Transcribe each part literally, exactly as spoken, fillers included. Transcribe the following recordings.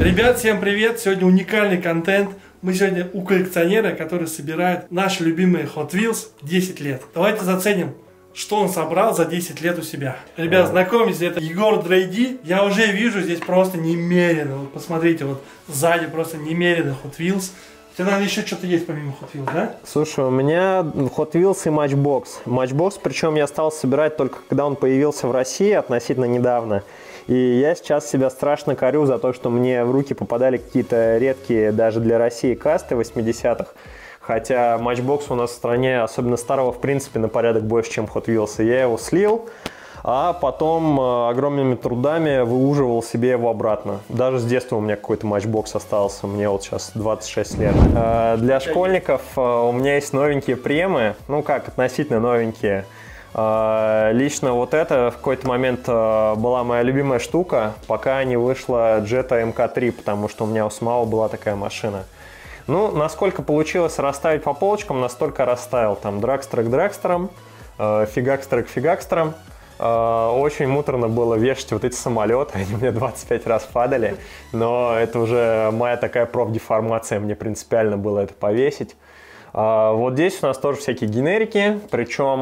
Ребят, всем привет! Сегодня уникальный контент. Мы сегодня у коллекционера, который собирает наши любимые Hot Wheels десять лет. Давайте заценим, что он собрал за десять лет у себя. Ребят, знакомьтесь, это Егор Дрейди. Я уже вижу здесь просто немерено. Вот посмотрите, вот сзади просто немерено Hot Wheels. У тебя, наверное, еще что-то есть помимо Hot Wheels, да? Слушай, у меня Hot Wheels и Matchbox. Matchbox, причем я стал собирать только когда он появился в России относительно недавно. И я сейчас себя страшно корю за то, что мне в руки попадали какие-то редкие даже для России касты восьмидесятых. Хотя Matchbox у нас в стране, особенно старого, в принципе, на порядок больше, чем Hot Wheels. И я его слил, а потом огромными трудами выуживал себе его обратно. Даже с детства у меня какой-то Matchbox остался, мне вот сейчас двадцать шесть лет. Для школьников у меня есть новенькие премы, ну как, относительно новенькие. Лично вот это в какой-то момент была моя любимая штука, пока не вышла Jetta эм ка три, потому что у меня у самого была такая машина. Ну, насколько получилось расставить по полочкам, настолько расставил. Там драгстер к драгстерам, фигакстер к фигакстерам. Очень муторно было вешать вот эти самолеты, они мне двадцать пять раз падали, но это уже моя такая профдеформация, мне принципиально было это повесить. Вот здесь у нас тоже всякие генерики, причем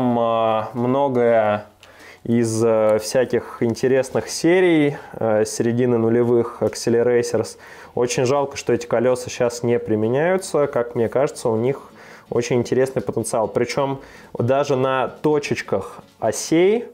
многое из всяких интересных серий середины нулевых Acceleracers. Очень жалко, что эти колеса сейчас не применяются, как мне кажется, у них очень интересный потенциал. Причем даже на точечках осей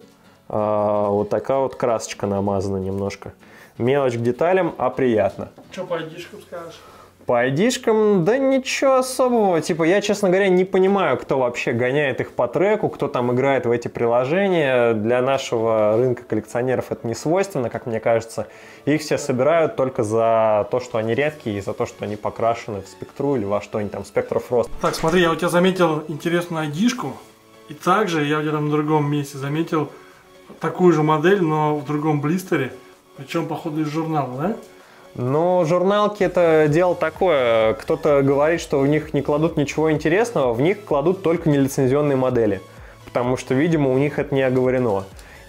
вот такая вот красочка намазана немножко. Мелочь к деталям, а приятно. Что по айдишкам скажешь? По айдишкам, да ничего особого. Типа, я, честно говоря, не понимаю, кто вообще гоняет их по треку, кто там играет в эти приложения. Для нашего рынка коллекционеров это не свойственно, как мне кажется. Их все собирают только за то, что они редкие, и за то, что они покрашены в спектру или во что-нибудь там, Spectra Frost. Так, смотри, я у тебя заметил интересную айдишку. И также я у тебя там в другом месте заметил такую же модель, но в другом блистере. Причем, походу, из журнала, да? Ну, журналки это дело такое. Кто-то говорит, что в них не кладут ничего интересного, в них кладут только нелицензионные модели. Потому что, видимо, у них это не оговорено.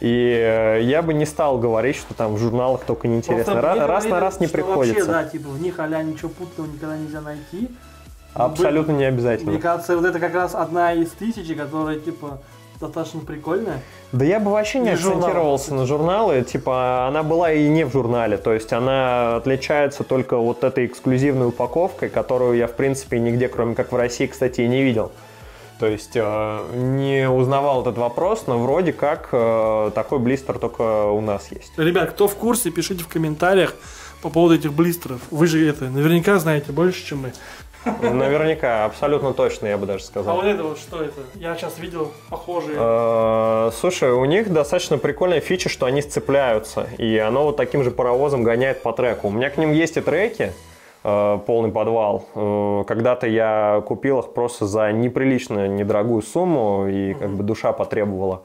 И я бы не стал говорить, что там в журналах только неинтересно. Раз, раз на раз не приходится. Вообще, да, типа, в них а-ля ничего путного никогда нельзя найти. Абсолютно не обязательно. Мне кажется, вот это как раз одна из тысячи, которая, типа, достаточно прикольная. Да я бы вообще не акцентировался на журналы, типа она была и не в журнале, то есть она отличается только вот этой эксклюзивной упаковкой, которую я в принципе нигде, кроме как в России, кстати, и не видел. То есть э, не узнавал этот вопрос, но вроде как э, такой блистер только у нас есть. Ребят, кто в курсе, пишите в комментариях по поводу этих блистеров. Вы же это наверняка знаете больше, чем мы. Наверняка, абсолютно точно, я бы даже сказал. А вот это вот что это? Я сейчас видел похожие. Слушай, у них достаточно прикольная фича, что они сцепляются, и оно вот таким же паровозом гоняет по треку. У меня к ним есть и треки, полный подвал. Когда-то я купил их просто за неприлично недорогую сумму, и как бы душа потребовала.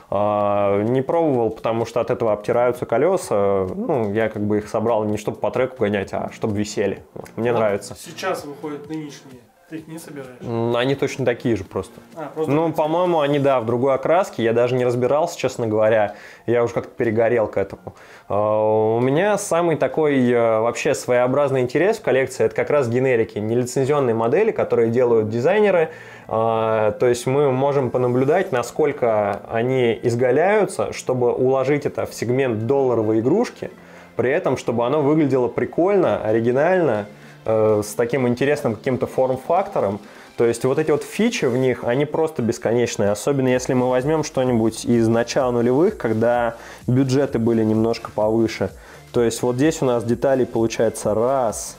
Не пробовал, потому что от этого обтираются колеса. Ну, я как бы их собрал не чтобы по треку гонять, а чтобы висели. Вот, мне а нравится. Сейчас выходят нынешние. Ты их не собираешь? Они точно такие же просто. А, просто ну, по-моему, они, да, в другой окраске. Я даже не разбирался, честно говоря. Я уже как-то перегорел к этому. У меня самый такой вообще своеобразный интерес в коллекции — это как раз генерики, нелицензионные модели, которые делают дизайнеры. То есть мы можем понаблюдать, насколько они изгаляются, чтобы уложить это в сегмент долларовой игрушки, при этом, чтобы оно выглядело прикольно, оригинально, с таким интересным каким-то форм-фактором. То есть вот эти вот фичи в них, они просто бесконечные. Особенно если мы возьмем что-нибудь из начала нулевых, когда бюджеты были немножко повыше. То есть вот здесь у нас деталей получается раз,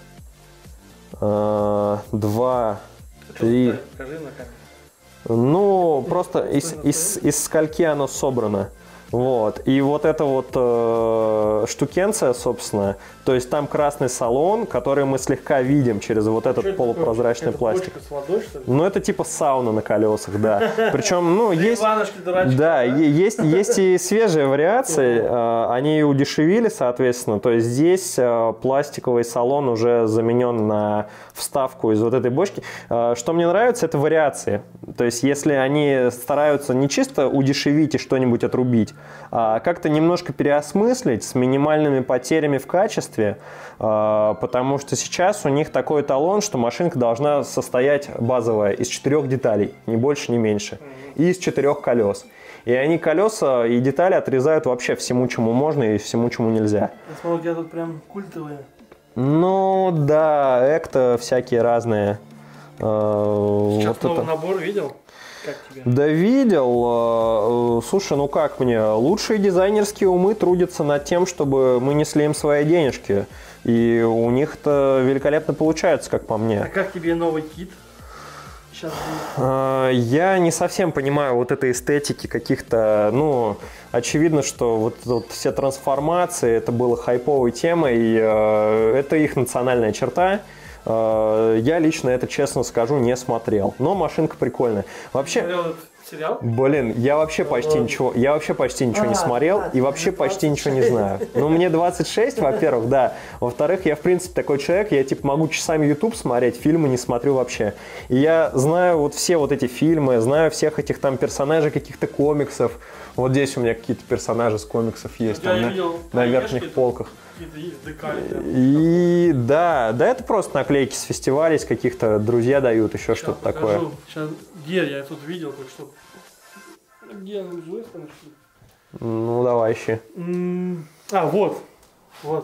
э, два, три. Покажи на камеру. Ну, просто из, из, из скольки оно собрано. Вот. И вот эта вот э, штукенция, собственно, то есть там красный салон, который мы слегка видим через вот этот что полупрозрачный это пластик. С водой, что ли? Ну, это типа сауна на колесах, да. Причем, ну, есть, да, есть, есть и свежие вариации, они удешевили, соответственно. То есть здесь пластиковый салон уже заменен на вставку из вот этой бочки. Что мне нравится, это вариации. То есть если они стараются не чисто удешевить и что-нибудь отрубить, а как-то немножко переосмыслить с минимальными потерями в качестве, потому что сейчас у них такой эталон, что машинка должна состоять базовая из четырех деталей, ни больше, ни меньше, и из четырех колес. И они колеса и детали отрезают вообще всему, чему можно и всему, чему нельзя. Я смотрю, у тебя тут прям культовые. Ну да, экто всякие разные. Сейчас вот новый это... набор видел? Как тебе? Да видел. Слушай, ну как мне? Лучшие дизайнерские умы трудятся над тем, чтобы мы несли им свои денежки. И у них это великолепно получается, как по мне. А как тебе новый кит? Сейчас Я не совсем понимаю вот этой эстетики каких-то, ну, очевидно, что вот, вот все трансформации, это было хайповой темой, и э, это их национальная черта. Э, я лично это, честно скажу, не смотрел, но машинка прикольная. Вообще... Сериал? Блин, я вообще почти Ладно. ничего, я вообще почти ничего А, не смотрел да, и вообще почти двадцать шесть. ничего не знаю. Ну, мне двадцать шесть, во-первых, да. Во-вторых, я, в принципе, такой человек, я, типа, могу часами YouTube смотреть, фильмы не смотрю вообще. И я знаю вот все вот эти фильмы, знаю всех этих там персонажей каких-то комиксов. Вот здесь у меня какие-то персонажи с комиксов есть, Я там, на, видел на наклейки, верхних полках. есть декали, да. И да, да, это просто наклейки с фестивалей, с каких-то друзья дают, еще что-то такое. Сейчас, где я тут видел, только что. Где она живет, нашли? Ну, давай ищи. А, вот. Вот.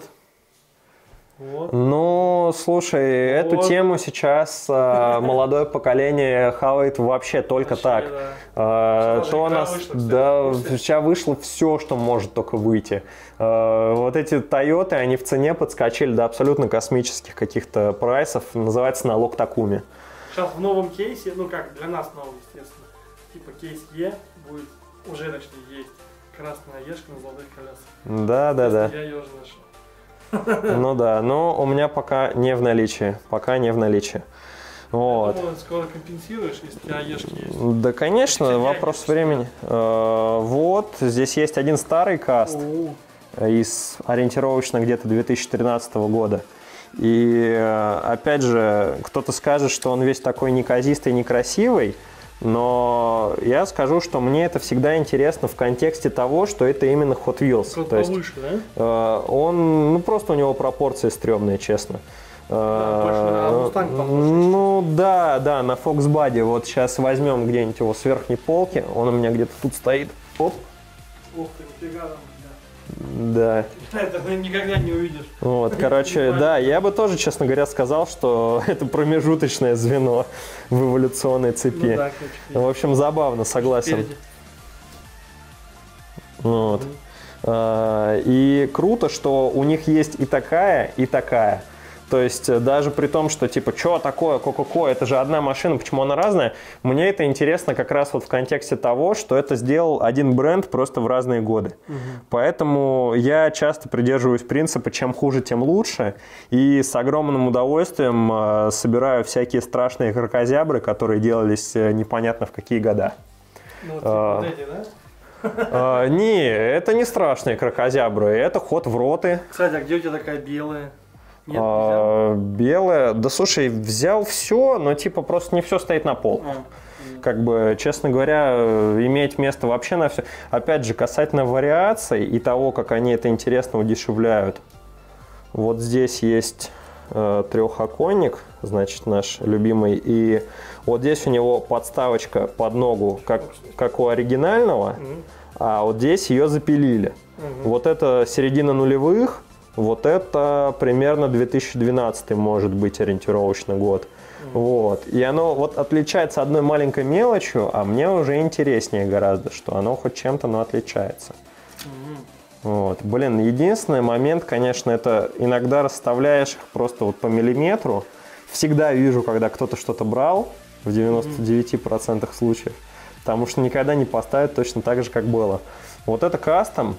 Вот. Ну, слушай, Вот. эту тему сейчас а, молодое поколение хавает вообще только Вообще, так. да. А, Сейчас то у даже нас, вышло, кстати, да, после. сейчас вышло все, что может только выйти. А, вот эти Тойоты, они в цене подскочили до абсолютно космических каких-то прайсов. Называется налог Такуми. Сейчас в новом кейсе, ну как, для нас новый, естественно, типа кейс Е будет уже точнее есть красная ешка на золотых колесах. Да, да, да. Я ее уже нашел. Ну да, но у меня пока не в наличии. Пока не в наличии. Вот. Я думаю, скоро компенсируешь, если у тебя ешки есть. Да, конечно, Кстати, вопрос ешки. времени. Э, Вот, здесь есть один старый каст О, из ориентировочно где-то две тысячи тринадцатого года. И э, опять же, кто-то скажет, что он весь такой неказистый, некрасивый, но я скажу, что мне это всегда интересно в контексте того, что это именно Hot Wheels. Только То есть повыше, да? э, он, ну просто у него пропорции стрёмные, честно. Да, больше на Э, Mustang похож. Ну да, да, на Fox Body. Вот сейчас возьмем где-нибудь его с верхней полки. Он у меня где-то тут стоит. Оп. Ух ты, нифига там, Да. да. Это ты никогда не увидишь. Вот, короче, да, я бы тоже, честно говоря, сказал, что это промежуточное звено в эволюционной цепи. Ну да, ключик есть. В общем, забавно, согласен. Спереди. Вот. А, И круто, что у них есть и такая, и такая. То есть э, даже при том, что типа, что такое Ко-Ко-Ко, это же одна машина, почему она разная, мне это интересно как раз вот в контексте того, что это сделал один бренд просто в разные годы. Мгм. Поэтому я часто придерживаюсь принципа, чем хуже, тем лучше. И с огромным удовольствием э, собираю всякие страшные кракозябры, которые делались э, непонятно в какие года. Ну, вот, А. типа вот эти, да? Э, Не, это не страшные кракозябры, это ход в роты. Кстати, а где у тебя такая белая? Нет, А, белая. Да слушай, взял все, но типа просто не все стоит на пол. нельзя? А, Как бы, честно говоря, э, иметь место вообще на все. Опять же, касательно вариаций и того, как они это интересно удешевляют. Вот здесь есть э, трехоконник, значит, наш любимый. И вот здесь у него подставочка под ногу, как, как у оригинального. Мгм. А вот здесь ее запилили. Мгм. Вот это середина нулевых, вот это примерно две тысячи двенадцатый может быть ориентировочно год. Вот. И оно вот отличается одной маленькой мелочью, а мне уже интереснее гораздо, что оно хоть чем-то, но отличается. Мгм. Вот. Блин, единственный момент, конечно, это иногда расставляешь их просто вот по миллиметру. Всегда вижу, когда кто-то что-то брал, в девяноста девяти процентах случаев, потому что никогда не поставят точно так же, как было. Вот это кастом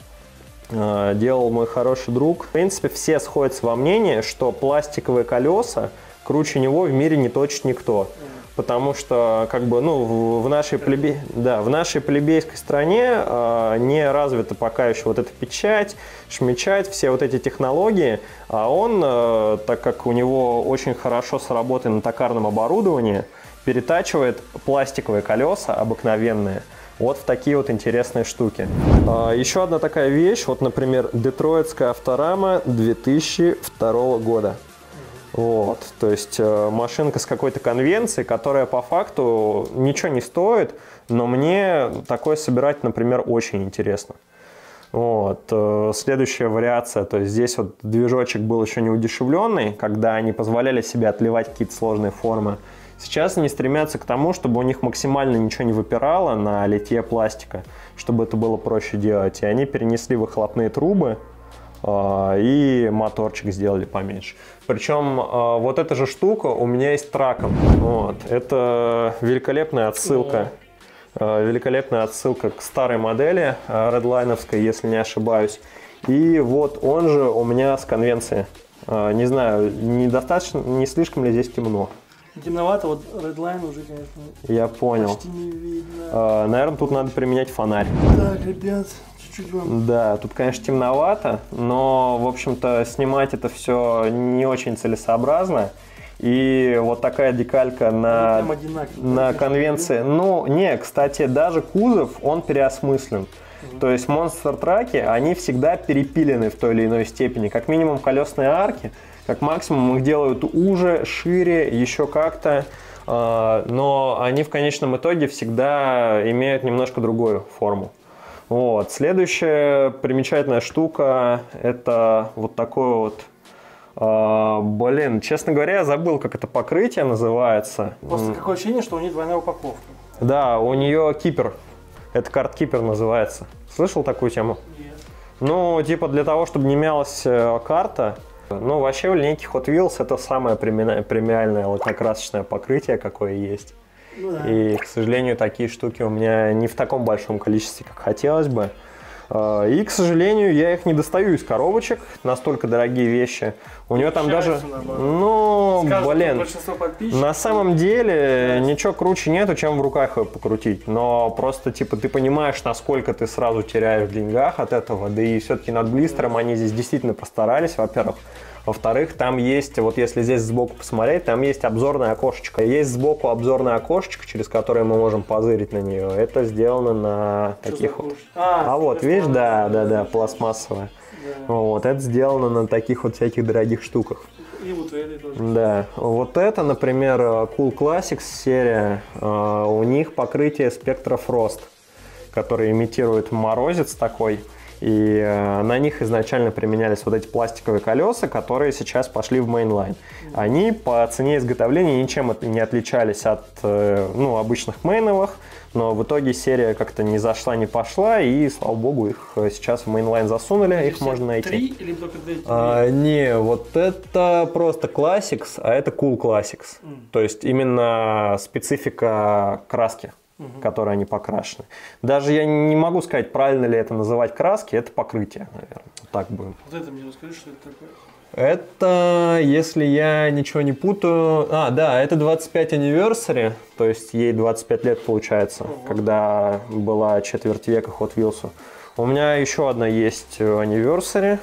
э, делал мой хороший друг. В принципе, все сходятся во мнении, что пластиковые колеса круче него в мире не точит никто. Потому что, как бы, ну, в, в нашей, плебе... да, в нашей плебейской стране э, не развита пока еще вот эта печать, шмечать, все вот эти технологии. А он, э, так как у него очень хорошо сработано на токарном оборудовании, перетачивает пластиковые колеса обыкновенные вот в такие вот интересные штуки. Еще одна такая вещь, вот, например, детройтская авторама две тысячи второго года. Вот, то есть машинка с какой-то конвенцией, которая по факту ничего не стоит, но мне такое собирать, например, очень интересно. Вот. Следующая вариация, то есть здесь вот движочек был еще не удешевленный, когда они позволяли себе отливать какие-то сложные формы. Сейчас они стремятся к тому, чтобы у них максимально ничего не выпирало на литье пластика, чтобы это было проще делать. И они перенесли выхлопные трубы и моторчик сделали поменьше. Причем вот эта же штука у меня есть траком. Вот. Это великолепная отсылка. Великолепная отсылка к старой модели редлайновской, если не ошибаюсь. И вот он же у меня с конвенции. Не знаю, недостаточно, не слишком ли здесь темно. Темновато, вот Redline уже, конечно, я понял. Почти не видно. Наверное, тут надо применять фонарь. Так, ребят, чуть-чуть вам. Да, тут, конечно, темновато, но, в общем-то, снимать это все не очень целесообразно. И вот такая декалька на, на конвенции. Ну, не, кстати, даже кузов, он переосмыслен. Mm-hmm. То есть монстр-траки, они всегда перепилены в той или иной степени. Как минимум колесные арки, как максимум их делают уже, шире, еще как-то. Но они в конечном итоге всегда имеют немножко другую форму. Вот. Следующая примечательная штука, это вот такой вот... Uh, блин, честно говоря, я забыл, как это покрытие называется. Просто какое ощущение, что у нее двойная упаковка. Да, у нее кипер. Это карт-кипер называется. Слышал такую тему? Нет. Ну, типа для того, чтобы не мялась карта. Ну, вообще в линейке Hot Wheels это самое премиальное лакокрасочное покрытие, какое есть. Ну, да. И, к сожалению, такие штуки у меня не в таком большом количестве, как хотелось бы. И, к сожалению, я их не достаю из коробочек, настолько дорогие вещи. У нее там даже, ну, скажут, блин, на самом деле ничего круче нету, чем в руках ее покрутить. Но просто, типа, ты понимаешь, насколько ты сразу теряешь в деньгах от этого. Да и все-таки над блистером они здесь действительно постарались, во-первых. Во-вторых, там есть, вот если здесь сбоку посмотреть, там есть обзорное окошечко. Есть сбоку обзорное окошечко, через которое мы можем позырить на нее. Это сделано на что таких вот... А, а вот, видишь, да, да, да, пластмассовое. Да. Вот, это сделано на таких вот всяких дорогих штуках. И вот это тоже. Да, вот это, например, Cool Classics серия, у них покрытие Spectra Frost, который имитирует морозец такой. И э, на них изначально применялись вот эти пластиковые колеса, которые сейчас пошли в мейнлайн. Они по цене изготовления ничем не отличались от э, ну, обычных мейновых, но в итоге серия как-то не зашла, не пошла, и, слава богу, их сейчас в мейнлайн засунули, их можно найти. Три или только две? А, не, вот это просто Classics, а это Cool Classics. Mm. То есть именно специфика краски. Угу. Которые они покрашены. Даже я не могу сказать, правильно ли это называть краски, это покрытие, наверное. Вот так будем. Вот это мне расскажи, что это такое? Это, если я ничего не путаю... А, да, это двадцать пять anniversary, то есть ей двадцать пять лет получается, Ого. Когда была четверть века Hot Wheels. У меня еще одна есть anniversary.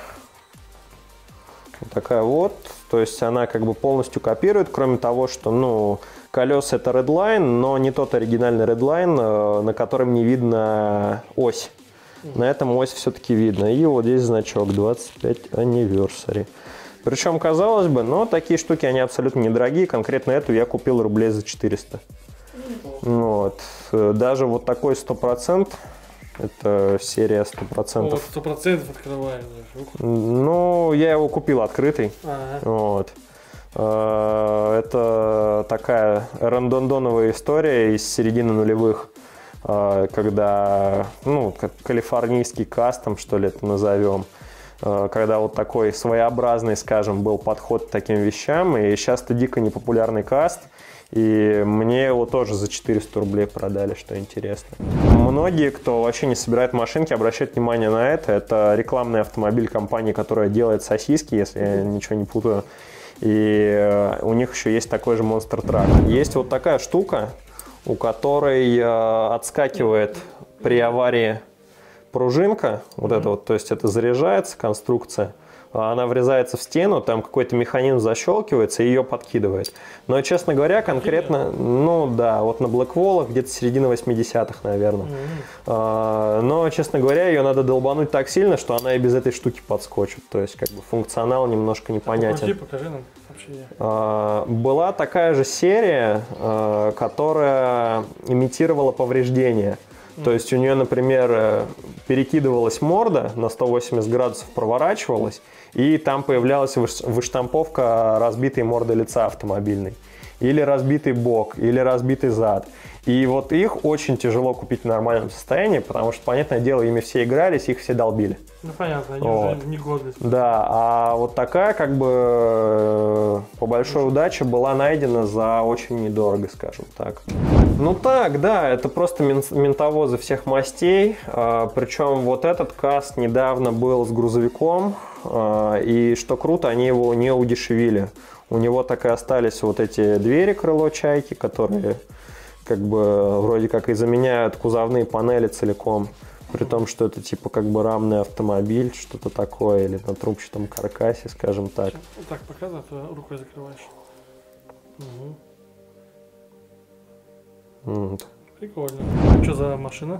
Такая вот. То есть она как бы полностью копирует, кроме того, что, ну... Колеса это Redline, но не тот оригинальный Redline, на котором не видно ось. На этом ось все-таки видно. И вот здесь значок двадцать пять anniversary. Причем, казалось бы, но такие штуки, они абсолютно недорогие. Конкретно эту я купил рублей за четыреста. Вот. Даже вот такой сто процентов. Это серия сто процентов. Вот, сто процентов открываем. Ну, я его купил открытый. Ага. Вот. Это такая рандондоновая история из середины нулевых, когда, ну, как калифорнийский кастом, что ли, это назовем, когда вот такой своеобразный, скажем, был подход к таким вещам, и сейчас это дико непопулярный каст, и мне его тоже за четыреста рублей продали, что интересно. Многие, кто вообще не собирает машинки, обращают внимание на это. Это рекламный автомобиль компании, которая делает сосиски, если я ничего не путаю. И у них еще есть такой же Monster Truck. Есть вот такая штука, у которой э, отскакивает при аварии пружинка. Вот mm-hmm. это вот, то есть это заряжается конструкция. она врезается в стену, там какой-то механизм защелкивается и ее подкидывает. Но, честно говоря, конкретно, ну да, вот на Blackwall где-то середина восьмидесятых, наверное. Mm-hmm. Но, честно говоря, ее надо долбануть так сильно, что она и без этой штуки подскочит. То есть, как бы, функционал немножко непонятен. Покажи, покажи нам сообщение. Была такая же серия, которая имитировала повреждения. То есть у нее, например, перекидывалась морда на сто восемьдесят градусов, проворачивалась, и там появлялась выштамповка разбитой морды лица автомобильной. Или разбитый бок, или разбитый зад. И вот их очень тяжело купить в нормальном состоянии, потому что, понятное дело, ими все игрались, их все долбили. Ну понятно, они вот. уже негодны. Да, а вот такая, как бы, по большой удаче была найдена за очень недорого, скажем так. Ну так, да, это просто ментовозы всех мастей. Причем вот этот КАЗ недавно был с грузовиком, и что круто, они его не удешевили. У него так и остались вот эти двери крыло чайки, которые как бы вроде как и заменяют кузовные панели целиком. При том, что это типа как бы рамный автомобиль, что-то такое, или на трубчатом каркасе, скажем так. Вот так показывай, а то рукой закрываешь. Угу. Вот. Прикольно. Что за машина?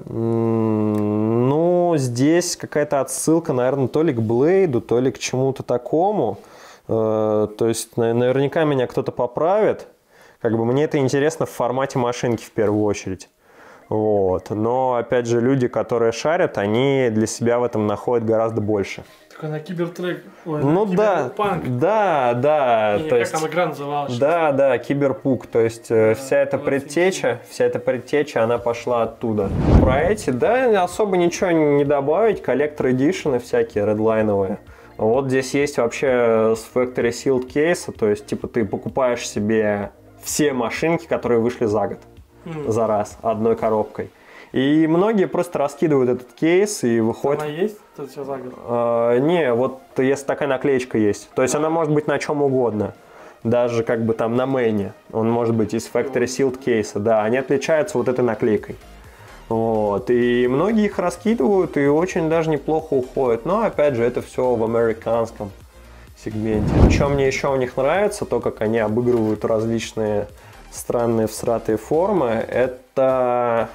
Ну, здесь какая-то отсылка, наверное, то ли к Блейду, то ли к чему-то такому. То есть наверняка меня кто-то поправит. Как бы мне это интересно в формате машинки в первую очередь. Вот. Но, опять же, люди, которые шарят, они для себя в этом находят гораздо больше. Такой на кибертрек. Ой, ну на да, киберпанк. да, да. И то как есть, там игра называлась? Да, да, киберпук. То есть да, вся эта предтеча, вся эта предтеча, она пошла оттуда. Про эти, да, особо ничего не добавить. Коллектор эдишены всякие, редлайновые. Вот здесь есть вообще с Factory Sealed кейса, то есть типа ты покупаешь себе все машинки, которые вышли за год. Mm. За раз, одной коробкой. И многие просто раскидывают этот кейс и выходят... Она есть? Это все за год? А, не, вот если такая наклеечка есть. То есть а. она может быть на чем угодно. Даже как бы там на мэне. Он может быть из Factory Sealed кейса. Да, они отличаются вот этой наклейкой. Вот. И многие их раскидывают и очень даже неплохо уходят. Но опять же, это все в американском сегменте. Что мне еще у них нравится, то как они обыгрывают различные странные всратые формы, это,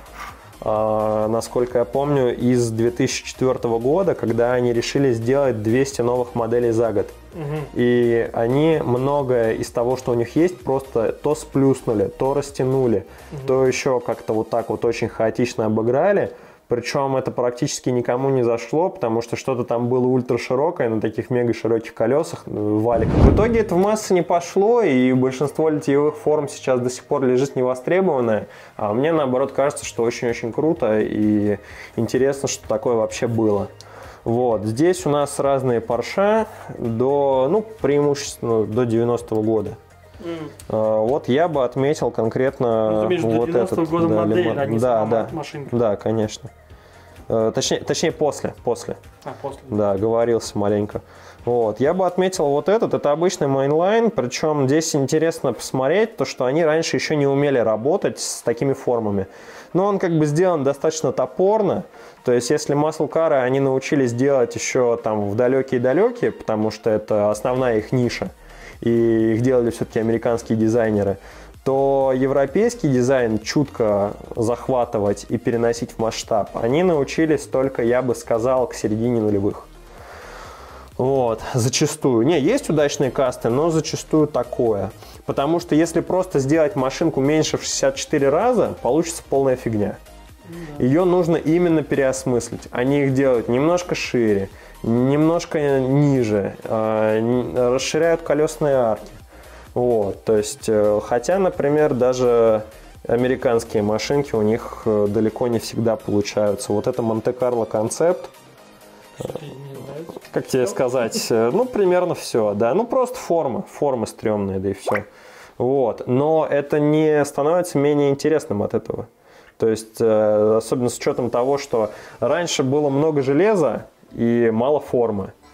э, насколько я помню, из две тысячи четвёртого года, когда они решили сделать двести новых моделей за год. Угу. И они многое из того, что у них есть, просто то сплюснули, то растянули, угу. то еще как-то вот так вот очень хаотично обыграли. Причем это практически никому не зашло, потому что что-то там было ультраширокое на таких мега широких колесах, валиках. В итоге это в массы не пошло, и большинство литьевых форм сейчас до сих пор лежит невостребованное. А мне, наоборот, кажется, что очень-очень круто и интересно, что такое вообще было. Вот. Здесь у нас разные Porsche до, ну, преимущественно до девяностого года. Mm. Uh, вот я бы отметил конкретно ну, вот этот. Года да, модель, лимон... а не да, да, машинка. Да, конечно. Uh, точнее, точнее после, после. А, после. Да, говорился маленько. Вот. Я бы отметил вот этот. Это обычный мейнлайн, причем здесь интересно посмотреть, то, что они раньше еще не умели работать с такими формами. Но он как бы сделан достаточно топорно. То есть, если маслкары они научились делать еще там в далекие-далекие, потому что это основная их ниша, и их делали все-таки американские дизайнеры, то европейский дизайн чутко захватывать и переносить в масштаб они научились только, я бы сказал, к середине нулевых. Вот, зачастую. Не, есть удачные касты, но зачастую такое. Потому что если просто сделать машинку меньше в шестьдесят четыре раза, получится полная фигня. Да. Ее нужно именно переосмыслить. Они их делают немножко шире, немножко ниже, э, расширяют колесные арки. Вот, то есть, э, хотя, например, даже американские машинки у них э, далеко не всегда получаются. Вот это Монте-Карло концепт. Э, как тебе сказать? Э, ну, примерно все, да. Ну, просто форма. Форма стрёмная, да и все. Вот. Но это не становится менее интересным от этого. То есть, э, особенно с учетом того, что раньше было много железа и мало формы.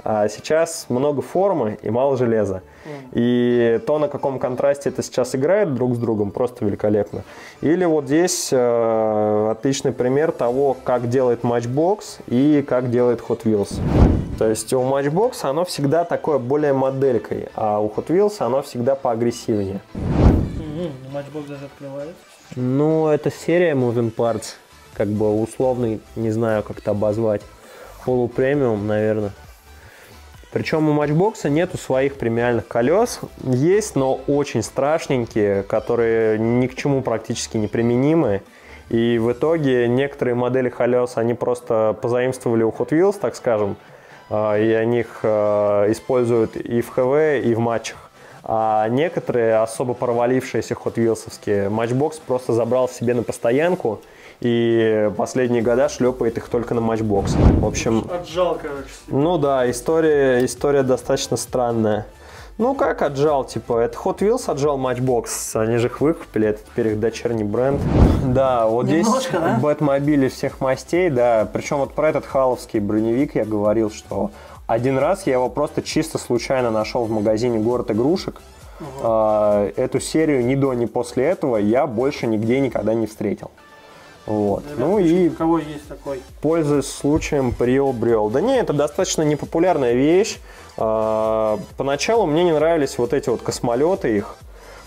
а сейчас много формы и мало железа. Mm. И то, на каком контрасте это сейчас играет друг с другом, просто великолепно. Или вот здесь э, отличный пример того, как делает Matchbox и как делает Hot Wheels. То есть у Matchbox оно всегда такое более моделькой, а у Hot Wheels оно всегда поагрессивнее. Mm-hmm. Matchbox даже открывается? Ну, это серия Moving Parts, как бы условный, не знаю, как это обозвать, полупремиум, наверное. Причем у Matchbox нету своих премиальных колес, есть, но очень страшненькие, которые ни к чему практически не применимы. И в итоге некоторые модели колес, они просто позаимствовали у Hot Wheels, так скажем, и они их используют и в ХВ, и в матчах. А некоторые особо провалившиеся Hot Wheels'овские Matchbox просто забрал себе на постоянку и последние года шлепает их только на Matchbox. В общем, отжал, короче. Ну да, история, история достаточно странная. Ну как отжал, типа, это Hot Wheels отжал Matchbox, они же их выкупили, это теперь их дочерний бренд. Да, вот Немножко, здесь да? Бэтмобили всех мастей, да, причем вот про этот халовский броневик я говорил, что один раз я его просто чисто случайно нашел в магазине «Город игрушек». Угу. А, эту серию ни до, ни после этого я больше нигде никогда не встретил. Вот. Да, ну и у кого есть такой? Пользуясь случаем, приобрел. Да не, это достаточно непопулярная вещь. А, поначалу мне не нравились вот эти вот космолеты их.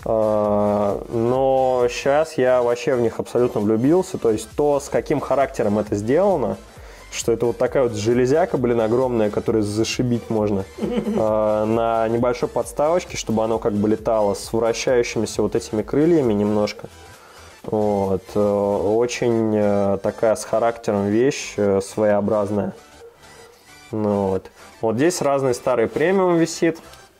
А, но сейчас я вообще в них абсолютно влюбился. То есть то, с каким характером это сделано, что это вот такая вот железяка, блин, огромная, которую зашибить можно э, на небольшой подставочке, чтобы оно как бы летало с вращающимися вот этими крыльями немножко. Вот. Э, очень э, такая с характером вещь, э, своеобразная. Ну, вот. Вот здесь разный старый премиум висит.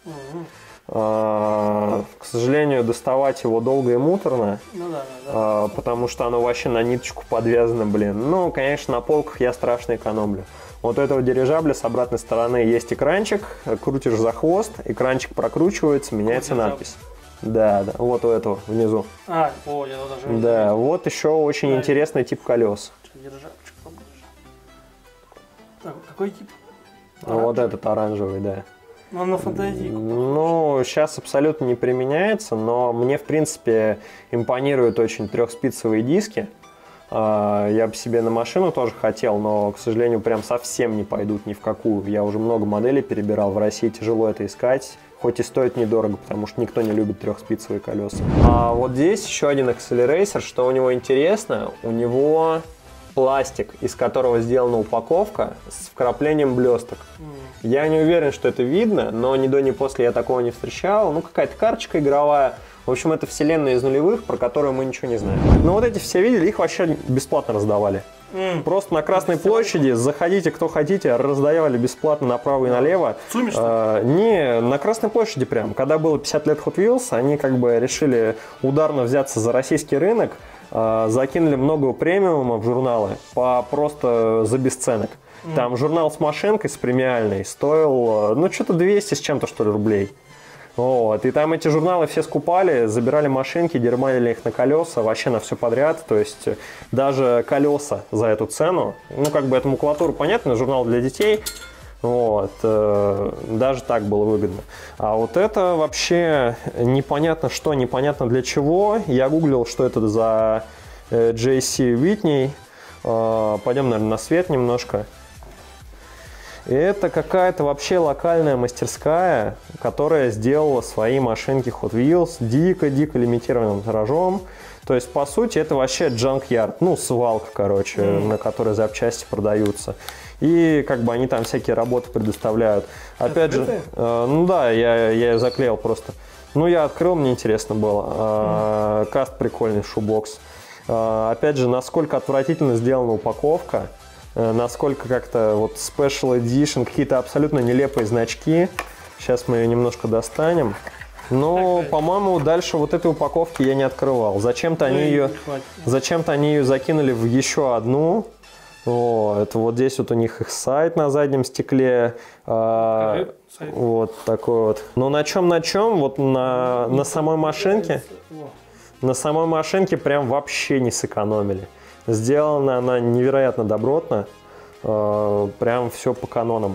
Uh, к сожалению, доставать его долго и муторно, ну, да, да, uh, да. потому что оно вообще на ниточку подвязано, блин. Ну, конечно, на полках я страшно экономлю. Вот у этого дирижабля с обратной стороны есть экранчик, крутишь за хвост, экранчик прокручивается, меняется Крутит надпись. Да, да, вот у этого внизу. А, о, я даже Да, не вот еще очень да. интересный тип колес. Дирижабчик побольше. Так, какой тип? Оранжевый? Вот этот оранжевый, да. Но на фантазии. Ну, сейчас абсолютно не применяется, но мне, в принципе, импонируют очень трехспицевые диски. Я бы себе на машину тоже хотел, но, к сожалению, прям совсем не пойдут ни в какую. Я уже много моделей перебирал, в России тяжело это искать, хоть и стоит недорого, потому что никто не любит трехспицевые колеса. А вот здесь еще один Acceleracer, что у него интересно, у него пластик, из которого сделана упаковка с вкраплением блесток. Mm. Я не уверен, что это видно, но ни до, ни после я такого не встречал. Ну, какая-то карточка игровая. В общем, это вселенная из нулевых, про которую мы ничего не знаем. Но вот эти все видели, их вообще бесплатно раздавали. Mm. Просто на Красной площади, заходите, кто хотите, раздавали бесплатно направо и налево. Сумишь, а, не, на Красной площади прям. Когда было пятьдесят лет Hot Wheels, они как бы решили ударно взяться за российский рынок, закинули много премиумов в журналы по просто за бесценок. Mm. Там журнал с машинкой, с премиальной, стоил, ну, что-то двести с чем-то, что ли, рублей. Вот. И там эти журналы все скупали, забирали машинки, дерманили их на колеса, вообще на все подряд. То есть даже колеса за эту цену, ну, как бы эту макулатуру, понятно, журнал для детей. Вот, э, даже так было выгодно. А вот это вообще непонятно что, непонятно для чего. Я гуглил, что это за э, джей си Whitney. Э, пойдем, наверное, на свет немножко. И это какая-то вообще локальная мастерская, которая сделала свои машинки Hot Wheels дико-дико лимитированным тиражом. То есть, по сути, это вообще джанк-ярд, ну, свалка, короче, mm. на которой запчасти продаются. И как бы они там всякие работы предоставляют. Опять же, э, ну да, я, я ее заклеил просто. Ну, я открыл, мне интересно было. Э, каст прикольный, шубокс. Э, опять же, насколько отвратительно сделана упаковка, э, насколько как-то вот Special Edition, какие-то абсолютно нелепые значки. Сейчас мы ее немножко достанем. Но, по-моему, дальше вот этой упаковки я не открывал. Зачем-то они ее, зачем-то они ее закинули в еще одну. Вот, вот здесь вот у них их сайт на заднем стекле, а, вот такой вот. Но на чем, на чем, вот на, на самой машинке, на самой машинке прям вообще не сэкономили. Сделана она невероятно добротно, а, прям все по канонам.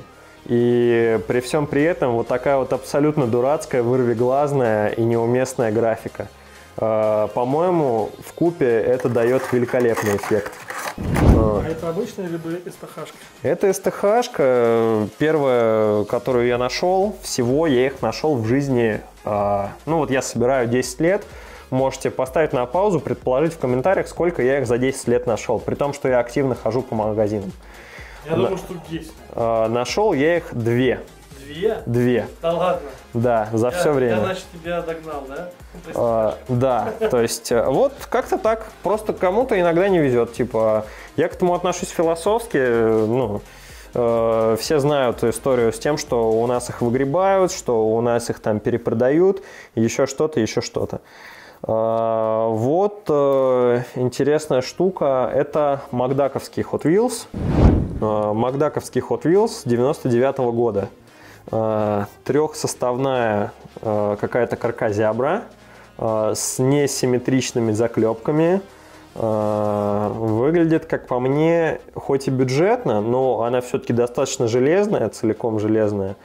И при всем при этом вот такая вот абсолютно дурацкая, вырвиглазная и неуместная графика. По-моему, вкупе это дает великолепный эффект. А это обычная либо СТХ-шка? Это СТХ-шка, первая, которую я нашел. Всего я их нашел в жизни, ну вот я собираю десять лет. Можете поставить на паузу, предположить в комментариях, сколько я их за десять лет нашел. При том, что я активно хожу по магазинам. Я думаю, штук десять. Нашел я их две. Две? Две. Да ладно? Да, за я, все время. Я, значит, тебя догнал, да? А, да, то есть вот как-то так, просто кому-то иногда не везет, типа, я к этому отношусь философски, ну, э, все знают историю с тем, что у нас их выгребают, что у нас их там перепродают, еще что-то, еще что-то. А, вот э, интересная штука, это макдаковский Hot Wheels, а, макдаковский Hot Wheels девяносто девятого года. Трехсоставная какая-то каркозябра с несимметричными заклепками. Выглядит, как по мне, хоть и бюджетно, но она все-таки достаточно железная, целиком железная.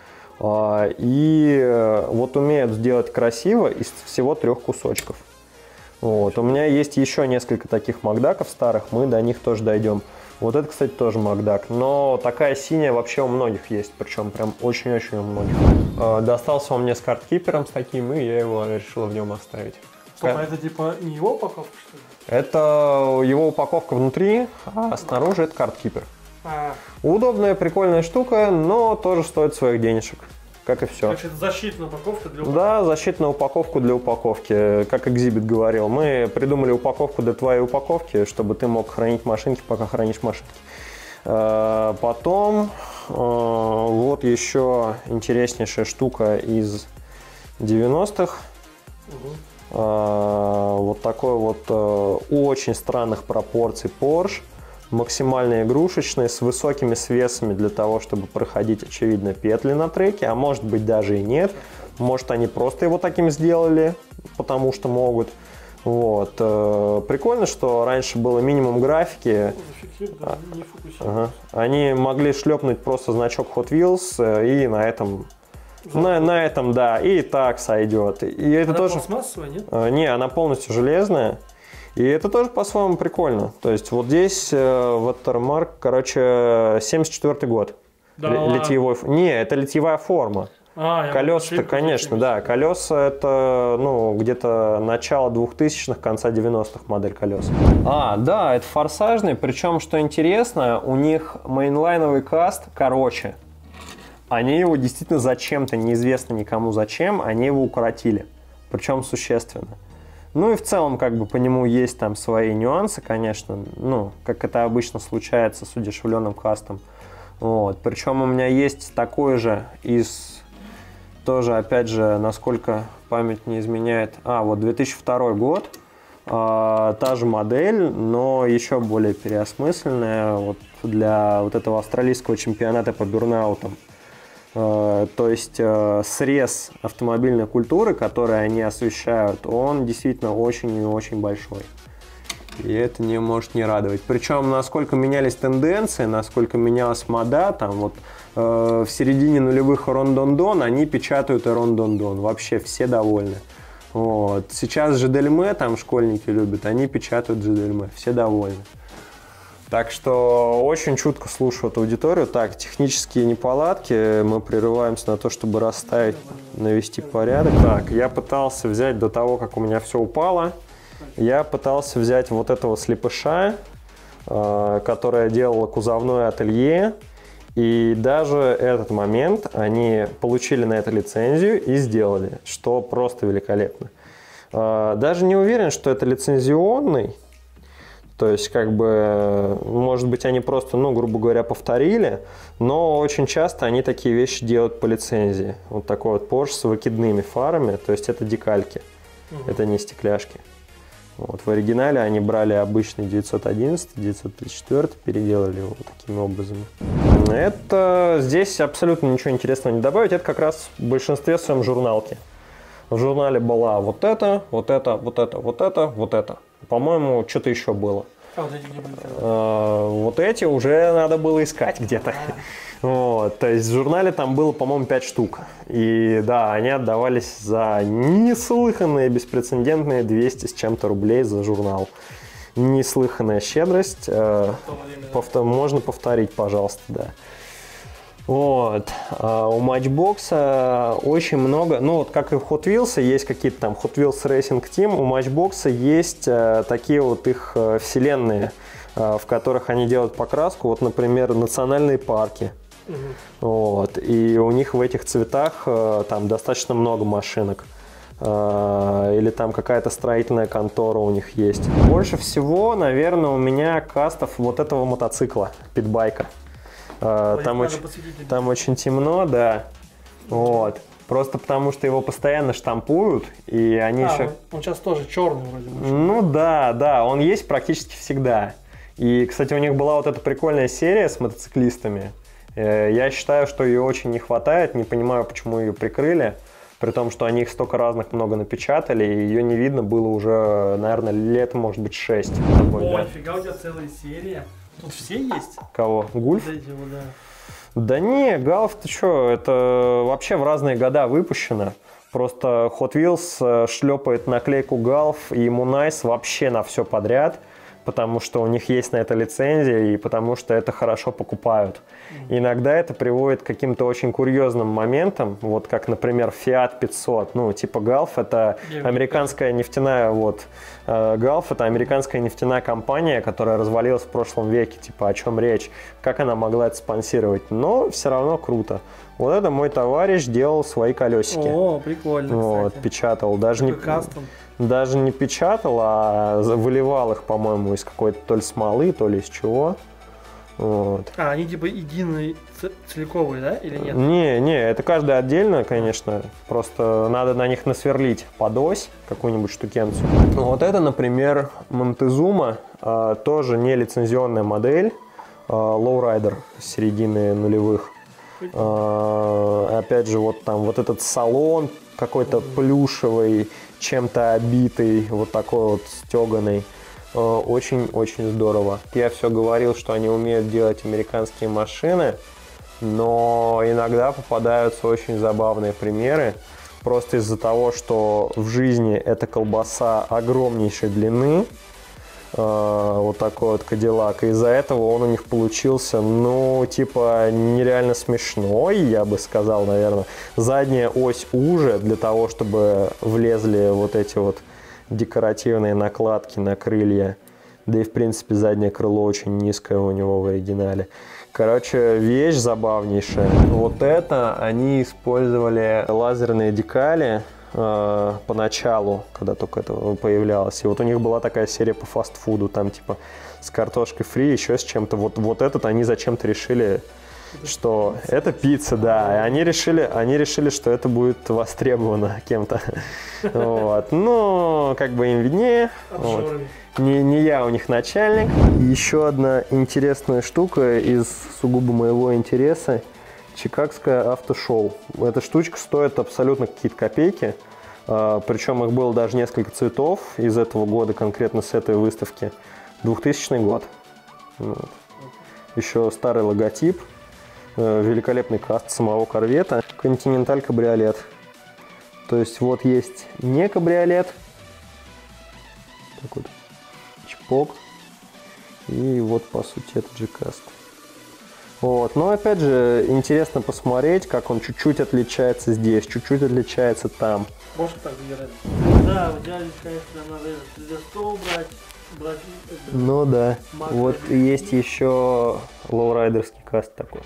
И вот умеют сделать красиво из всего трех кусочков. Вот. У меня есть еще несколько таких макдаков старых, мы до них тоже дойдем. Вот это, кстати, тоже макдак, но такая синяя вообще у многих есть, причем прям очень-очень у многих. Э, достался он мне с карткипером с таким, и я его решил в нем оставить. Стоп, а это типа не его упаковка, что ли? Это его упаковка внутри, а снаружи это карткипер. А. Удобная, прикольная штука, но тоже стоит своих денежек, как и все. Короче, это защитная упаковка для упаковки? Да, защитная упаковка для упаковки. Как Exhibit говорил, мы придумали упаковку для твоей упаковки, чтобы ты мог хранить машинки, пока хранишь машинки. Потом вот еще интереснейшая штука из девяностых. Угу. Вот такой вот очень странных пропорций Porsche. Максимально игрушечный, с высокими свесами для того, чтобы проходить, очевидно, петли на треке, а может быть даже и нет. Может, они просто его таким сделали, потому что могут. Вот. Прикольно, что раньше было минимум графики. Да, не ага. Они могли шлепнуть просто значок Hot Wheels, и на этом, на, на этом, да, и так сойдет. И это она тоже... пластмассовая, нет? Не, она полностью железная. И это тоже по-своему прикольно. То есть вот здесь Watermark, короче, семьдесят четвёртый год. Да, литьевой... Не, это литьевая форма. А, колеса-то, конечно, да. Колеса это, ну, где-то начало двухтысячных, конца девяностых модель колес. А, да, это форсажный. Причем, что интересно, у них мейнлайновый каст короче. Они его действительно зачем-то, неизвестно никому зачем, они его укоротили. Причем существенно. Ну и в целом, как бы по нему есть там свои нюансы, конечно, ну, как это обычно случается с удешевленным кастом. Вот. Причем у меня есть такой же из, тоже, опять же, насколько память не изменяет, а, вот две тысячи второй год, а, та же модель, но еще более переосмысленная, вот для вот этого австралийского чемпионата по бюрнаутам. Uh, то есть uh, срез автомобильной культуры, который они освещают, он действительно очень и очень большой. И это не может не радовать. Причем, насколько менялись тенденции, насколько менялась мода, там вот uh, в середине нулевых Рондондон, они печатают и Рондондон. Вообще все довольны. Вот. Сейчас Жидельме, там школьники любят, они печатают Жидельме. Все довольны. Так что очень чутко слушают аудиторию. Так, технические неполадки. Мы прерываемся на то, чтобы расставить, навести порядок. Так, я пытался взять до того, как у меня все упало. Я пытался взять вот этого слепыша, э, которое делало кузовное ателье. И даже этот момент они получили на это лицензию и сделали, что просто великолепно. Э, даже не уверен, что это лицензионный. То есть, как бы, может быть, они просто, ну, грубо говоря, повторили, но очень часто они такие вещи делают по лицензии. Вот такой вот Porsche с выкидными фарами, то есть это декальки, угу. Это не стекляшки. Вот, в оригинале они брали обычный девятьсот одиннадцать, девятьсот тридцать четыре, переделали его такими образами. Это здесь абсолютно ничего интересного не добавить, это как раз в большинстве своем журналки. В журнале была вот это, вот это, вот это, вот это, вот это. По-моему, что-то еще было. А вот эти где были? А, вот эти уже надо было искать где-то. Вот, то есть в журнале там было, по-моему, пять штук. И да, они отдавались за неслыханные, беспрецедентные двести с чем-то рублей за журнал. Неслыханная щедрость. Э, повтор, можно повторить, пожалуйста, да. Вот. А у Matchbox очень много, ну вот как и в Hot Wheels, есть какие-то там Hot Wheels Racing Team, у Matchbox есть э, такие вот их э, вселенные, э, в которых они делают покраску. Вот, например, национальные парки. Вот. И у них в этих цветах э, там достаточно много машинок. Э, или там какая-то строительная контора у них есть. Больше всего, наверное, у меня кастов вот этого мотоцикла, питбайка. Э, там, очень, там очень темно, да. Вот. Просто потому, что его постоянно штампуют, и они а, еще... Он, он сейчас тоже черный вроде. Ну да, да, он есть практически всегда. И, кстати, у них была вот эта прикольная серия с мотоциклистами. Я считаю, что ее очень не хватает, не понимаю, почему ее прикрыли, при том, что они их столько разных много напечатали, и ее не видно было уже, наверное, лет, может быть, шесть. Ой, да? Фига, у тебя целая серия. Тут все есть? Кого? Гульф? Вот эти вот, да. Да не, Галф, ты что, это вообще в разные года выпущено. Просто Hot Wheels шлепает наклейку Галф и Moonise вообще на все подряд, потому что у них есть на это лицензия и потому что это хорошо покупают. Mm-hmm. Иногда это приводит к каким-то очень курьезным моментам, вот как, например, Fiat пятьсот. Ну, типа Галф это yeah, американская yeah. нефтяная, вот, Галф это американская нефтяная компания, которая развалилась в прошлом веке, типа о чем речь, как она могла это спонсировать, но все равно круто. Вот это мой товарищ делал свои колесики. О, прикольно, вот, кстати. Печатал, даже не... Кастом. Даже не печатал, а выливал их, по-моему, из какой-то то ли смолы, то ли из чего. Вот. А, они типа единые, целиковые, да, или нет? Не, не, это каждый отдельно, конечно. Просто надо на них насверлить под ось какую-нибудь штукенцию. Вот это, например, Montezuma, э, тоже не лицензионная модель, э, Lowrider с середины нулевых. Э, опять же, вот там вот этот салон какой-то плюшевый, чем-то обитый, вот такой вот стеганый. Очень-очень здорово. Я все говорил, что они умеют делать американские машины, но иногда попадаются очень забавные примеры. Просто из-за того, что в жизни эта колбаса огромнейшей длины, вот такой вот Кадиллак, и из-за этого он у них получился, ну, типа, нереально смешной, я бы сказал, наверное. Задняя ось уже для того, чтобы влезли вот эти вот декоративные накладки на крылья. Да и, в принципе, заднее крыло очень низкое у него в оригинале. Короче, вещь забавнейшая. Вот это они использовали лазерные декали э, поначалу, когда только это появлялось. И вот у них была такая серия по фастфуду, там типа с картошкой фри, еще с чем-то. Вот, вот этот они зачем-то решили, что это пицца, да. И они решили, они решили, что это будет востребовано кем-то. Вот. Ну, как бы им виднее. Вот. Не, не я у них начальник. Еще одна интересная штука из сугубо моего интереса. Чикагское автошоу. Эта штучка стоит абсолютно какие-то копейки. Причем их было даже несколько цветов из этого года, конкретно с этой выставки. двухтысячный год. Вот. Еще старый логотип. Великолепный каст самого корвета. Континенталь кабриолет. То есть вот есть не кабриолет. Так вот. Чпок. И вот по сути этот же каст. Вот. Но опять же интересно посмотреть, как он чуть-чуть отличается здесь, чуть-чуть отличается там. Можно так выбирать? Да, в идеале, конечно, надо для стол брать. брать ну да. Вот есть еще лоурайдерский каст такой.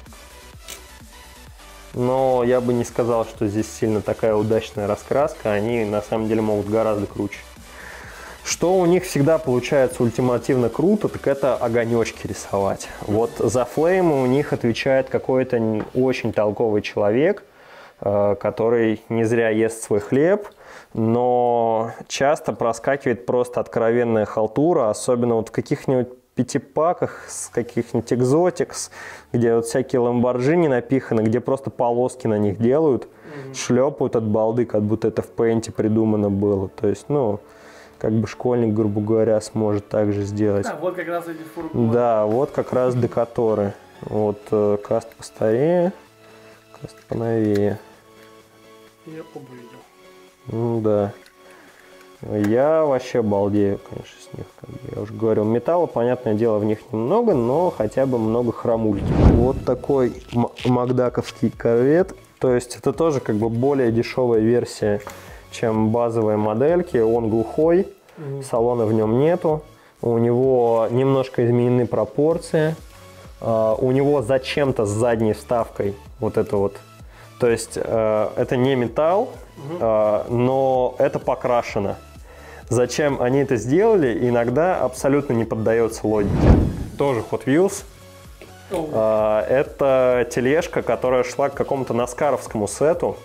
Но я бы не сказал, что здесь сильно такая удачная раскраска. Они на самом деле могут гораздо круче. Что у них всегда получается ультимативно круто, так это огонечки рисовать. Вот за флеймы у них отвечает какой-то очень толковый человек, который не зря ест свой хлеб, но часто проскакивает просто откровенная халтура, особенно вот в каких-нибудь пятипаках с каких-нибудь экзотикс, где вот всякие ламборджини напиханы, где просто полоски на них делают, mm-hmm. шлепают от балды, как будто это в пейнте придумано было. То есть, ну, как бы школьник, грубо говоря, сможет также сделать. Да, вот как раз эти фургоны. Да, вот как раз декаторы. Вот э, каст постарее, каст поновее. Я оба видел. Ну да. Я вообще балдею, конечно, с них. Как бы я уже говорил, металла, понятное дело, в них немного, но хотя бы много хромульки. Вот такой макдаковский корвет. То есть это тоже как бы более дешевая версия, чем базовые модельки. Он глухой, угу. Салона в нем нету. У него немножко изменены пропорции. Uh, у него зачем-то с задней вставкой вот это вот. То есть uh, это не металл, угу. uh, но это покрашено. Зачем они это сделали, иногда абсолютно не поддается логике. Тоже Hot Wheels. Oh. Uh, это тележка, которая шла к какому-то наскаровскому сету.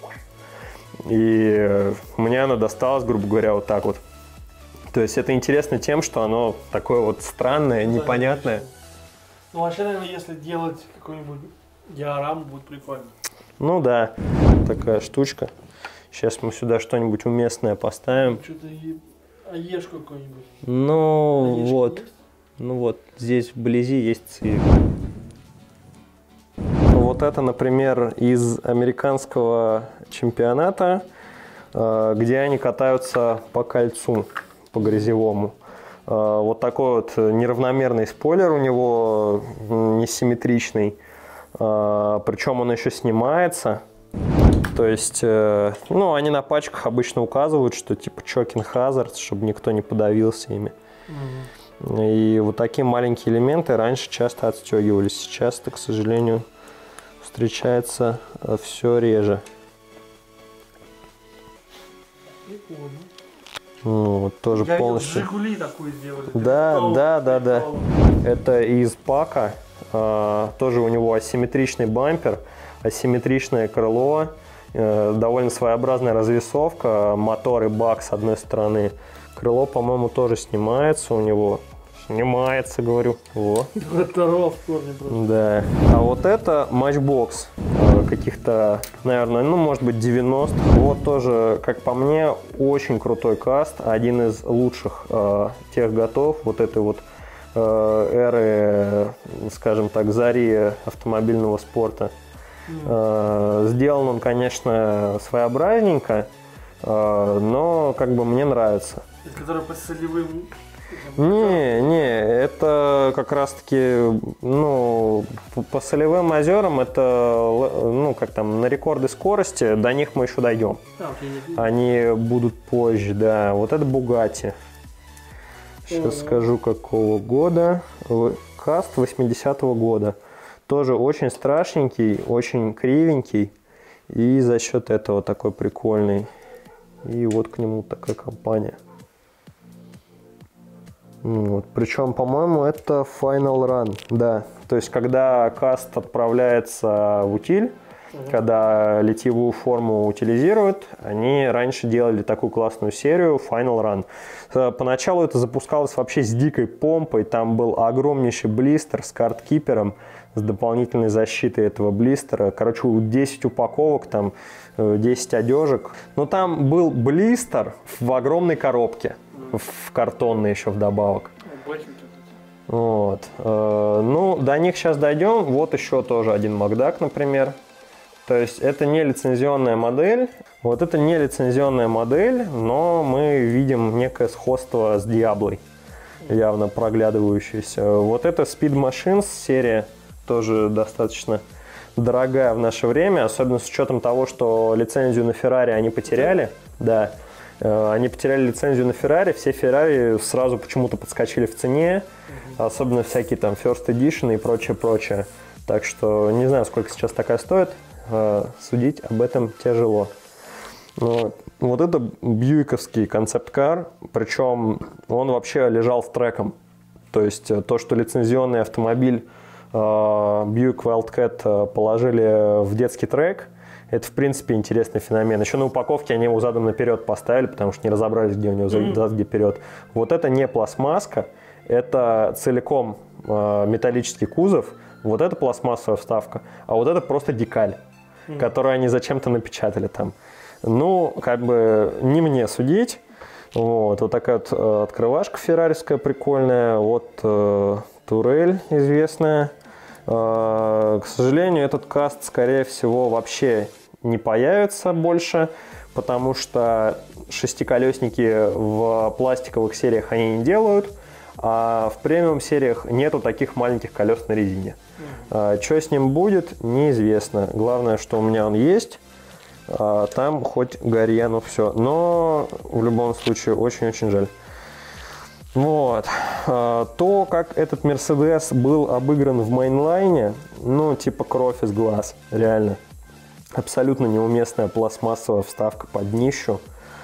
И мне она досталась, грубо говоря, вот так вот. То есть это интересно тем, что оно такое вот странное, ну, непонятное. Ну, вообще, наверное, если делать какую-нибудь диораму, будет прикольно. Ну да, такая штучка. Сейчас мы сюда что-нибудь уместное поставим. Что-то и аеш какой-нибудь. Ну Аешки вот, есть? ну вот, здесь вблизи есть цирк. Вот это, например, из американского чемпионата, где они катаются по кольцу, по грязевому. Вот такой вот неравномерный спойлер у него, несимметричный. Причем он еще снимается. То есть, ну, они на пачках обычно указывают, что типа choking hazards, чтобы никто не подавился ими. Mm-hmm. И вот такие маленькие элементы раньше часто отстегивались. Сейчас это, к сожалению, встречается все реже. Прикольно. Ну, вот тоже Я полностью. Жигули такую сделали. Да, Прикол, да, да, да. прикол. Это из пака. А, тоже у него асимметричный бампер, асимметричное крыло, а, довольно своеобразная развесовка, мотор и бак с одной стороны. Крыло, по-моему, тоже снимается у него. Снимается, говорю. Во. Оторвал в корне просто. Да. А вот это матчбокс каких-то, наверное, ну, может быть, девяностых. Вот тоже, как по мне, очень крутой каст. Один из лучших э, тех годов, вот этой вот э, эры, скажем так, зари автомобильного спорта. Mm. Э, сделан он, конечно, своеобразненько, э, но как бы мне нравится. Который по солевым... Не, не, это как раз-таки, ну, по солевым озерам это, ну, как там, на рекорды скорости, до них мы еще дойдем. А, они будут позже, да. Вот это Bugatti. Сейчас mm-hmm. скажу, какого года. Каст восьмидесятого года. Тоже очень страшненький, очень кривенький. И за счет этого такой прикольный. И вот к нему такая компания. Вот. Причем, по-моему, это Final Run, да. То есть, когда каст отправляется в утиль, угу. когда литьевую форму утилизируют, они раньше делали такую классную серию Final Run. Поначалу это запускалось вообще с дикой помпой, там был огромнейший блистер с карткипером, с дополнительной защитой этого блистера. Короче, десять упаковок, там десять одежек. Но там был блистер в огромной коробке. В картонной еще вдобавок. Вот. Ну, до них сейчас дойдем. Вот еще тоже один Макдак, например. То есть это не лицензионная модель. Вот это не лицензионная модель, но мы видим некое сходство с Диаблой, явно проглядывающееся. Вот это Speed Machines серия, тоже достаточно дорогая в наше время, особенно с учетом того, что лицензию на Ferrari они потеряли. Да. Они потеряли лицензию на Ferrari, все Ferrari сразу почему-то подскочили в цене, mm-hmm. особенно всякие там First Edition и прочее-прочее. Так что не знаю, сколько сейчас такая стоит, судить об этом тяжело. Но вот это бьюиковский концепт-кар, причем он вообще лежал с треком. То есть то, что лицензионный автомобиль Buick Wildcat положили в детский трек, это, в принципе, интересный феномен. Еще на упаковке они его задом наперед поставили, потому что не разобрались, где у него зад, mm-hmm. где вперед. Вот это не пластмасска, это целиком э, металлический кузов. Вот это пластмассовая вставка, а вот это просто декаль, mm-hmm. которую они зачем-то напечатали там. Ну, как бы не мне судить. Вот, вот такая вот э, открывашка феррариская прикольная. Вот э, турель известная. Э, к сожалению, этот каст, скорее всего, вообще не появится больше, потому что шестиколесники в пластиковых сериях они не делают, а в премиум сериях нету таких маленьких колес на резине. Mm-hmm. Что с ним будет, неизвестно. Главное, что у меня он есть. Там хоть гори, ну все. Но в любом случае очень-очень жаль. Вот. То, как этот Мерседес был обыгран в мейнлайне, ну, типа кровь из глаз, реально. Абсолютно неуместная пластмассовая вставка под днищу.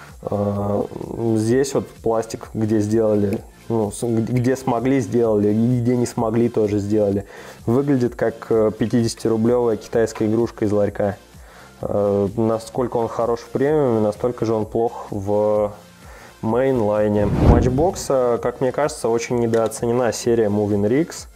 Здесь вот пластик, где сделали, ну, где смогли, сделали, и где не смогли, тоже сделали. Выглядит как пятидесятирублевая китайская игрушка из ларька. Насколько он хорош в премиуме, настолько же он плох в мейнлайне. Matchbox, как мне кажется, очень недооценена серия Moving Rigs.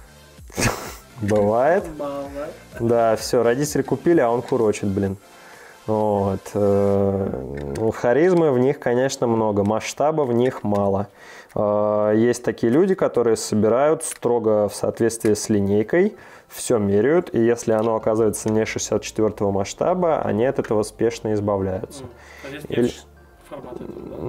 Бывает. Да, все, родители купили, а он курочит, блин. Вот. Харизмы в них, конечно, много, масштаба в них мало. Есть такие люди, которые собирают строго в соответствии с линейкой, все меряют, и если оно оказывается не шестьдесят четвёртого масштаба, они от этого спешно избавляются. Mm. Или... формата этого, да?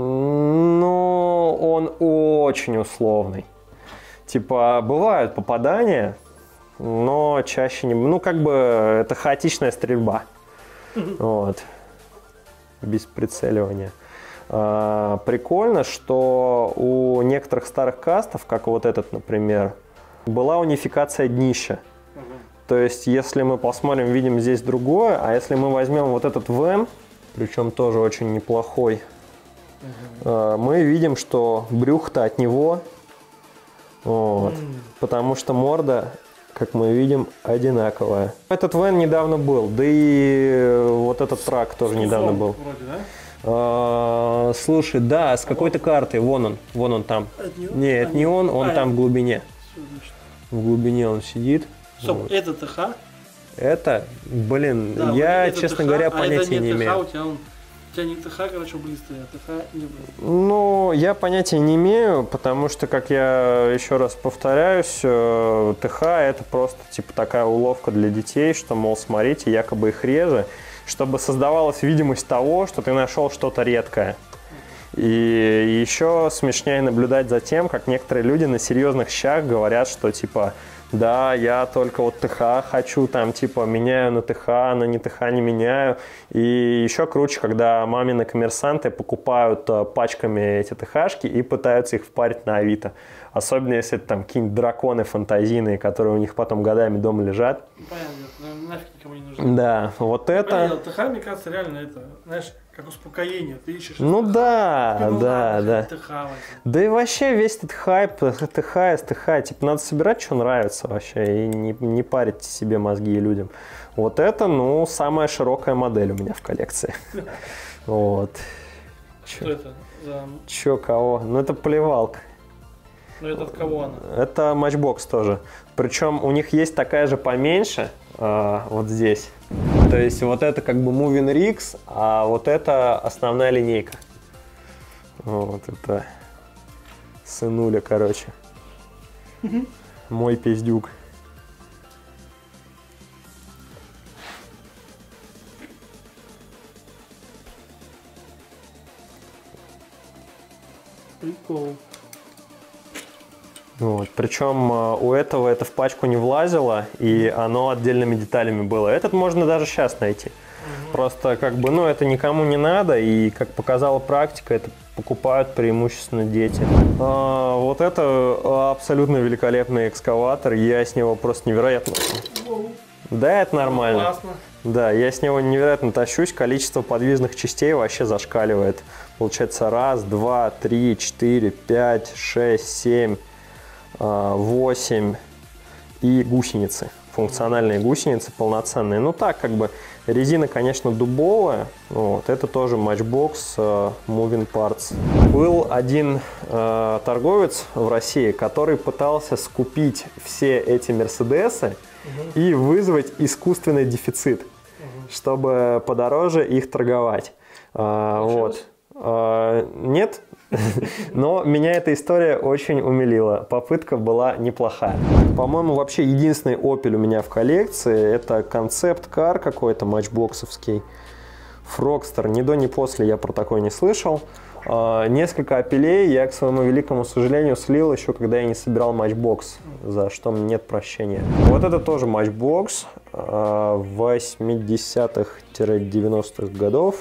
Ну, он очень условный. Типа, бывают попадания, но чаще не... Ну, как бы, это хаотичная стрельба. Вот. Без прицеливания. А, прикольно, что у некоторых старых кастов, как вот этот, например, была унификация днища. Угу. То есть, если мы посмотрим, видим здесь другое, а если мы возьмем вот этот ВЭМ, причем тоже очень неплохой, угу. а, мы видим, что брюхо-то от него, вот, угу. потому что морда, как мы видим, одинаковая. Этот вэн недавно был, да и вот этот трак тоже недавно был. Вроде, да? А, слушай, да, с какой-то картой, вон он, вон он там. Это не он? Нет, а, не он, он а, там в глубине. В глубине он сидит. Стоп, вот. Это ТХ? Это, блин, да, я, это честно ТХ, говоря, понятия а не, не имею. У тебя, он, у тебя не ТХ, короче, блистый, а ТХ не был. Ну, я понятия не имею, потому что, как я еще раз повторяюсь, ТХ это просто типа такая уловка для детей, что, мол, смотрите, якобы их реже, чтобы создавалась видимость того, что ты нашел что-то редкое. И еще смешнее наблюдать за тем, как некоторые люди на серьезных щах говорят, что типа, да, я только вот ТХ хочу, там типа меняю на ТХ, на не ТХ не меняю. И еще круче, когда мамины коммерсанты покупают пачками эти ТХшки и пытаются их впарить на Авито. Особенно если это там какие-нибудь драконы фантазийные, которые у них потом годами дома лежат. Понятно, нафиг никому не нужно. Да, вот это... Понятно, ТХ, мне кажется, реально это, знаешь, как успокоение. Ты ищешь... Ну ТХ, да, ну, да, ладно, да. ТХ, да и вообще весь этот хайп, ТХ, СТХ, типа надо собирать, что нравится вообще, и не, не парить себе мозги людям. Вот это, ну, самая широкая модель у меня в коллекции. Вот. Что это за... Чё, кого? Ну, это поливалка. Ну, это от кого она? Это Matchbox тоже. Причем у них есть такая же поменьше, э, вот здесь. То есть вот это как бы Moving Rigs, а вот это основная линейка. Вот это сынуля, короче. Mm-hmm. Мой пиздюк. Прикол. Вот. Причем у этого это в пачку не влазило, и оно отдельными деталями было. Этот можно даже сейчас найти. Угу. Просто как бы, ну, это никому не надо, и как показала практика, это покупают преимущественно дети. А, вот это абсолютно великолепный экскаватор, я с него просто невероятно... Воу. Да, это нормально. Классно. Да, я с него невероятно тащусь, количество подвижных частей вообще зашкаливает. Получается раз, два, три, четыре, пять, шесть, семь... восемь и гусеницы, функциональные гусеницы, полноценные. Ну так, как бы, резина, конечно, дубовая, вот, это тоже Matchbox uh, Moving Parts. Был один uh, торговец в России, который пытался скупить все эти Мерседесы угу. и вызвать искусственный дефицит, угу. чтобы подороже их торговать. Uh, вот. А, нет, но меня эта история очень умилила. Попытка была неплохая. По-моему, вообще единственный Opel у меня в коллекции — это концепт-кар какой-то матчбоксовский. Фрогстер. Ни до, ни после я про такой не слышал. А, несколько Опелей я, к своему великому сожалению, слил еще, когда я не собирал матчбокс, за что мне нет прощения. Вот это тоже матчбокс восьмидесятых-девяностых годов.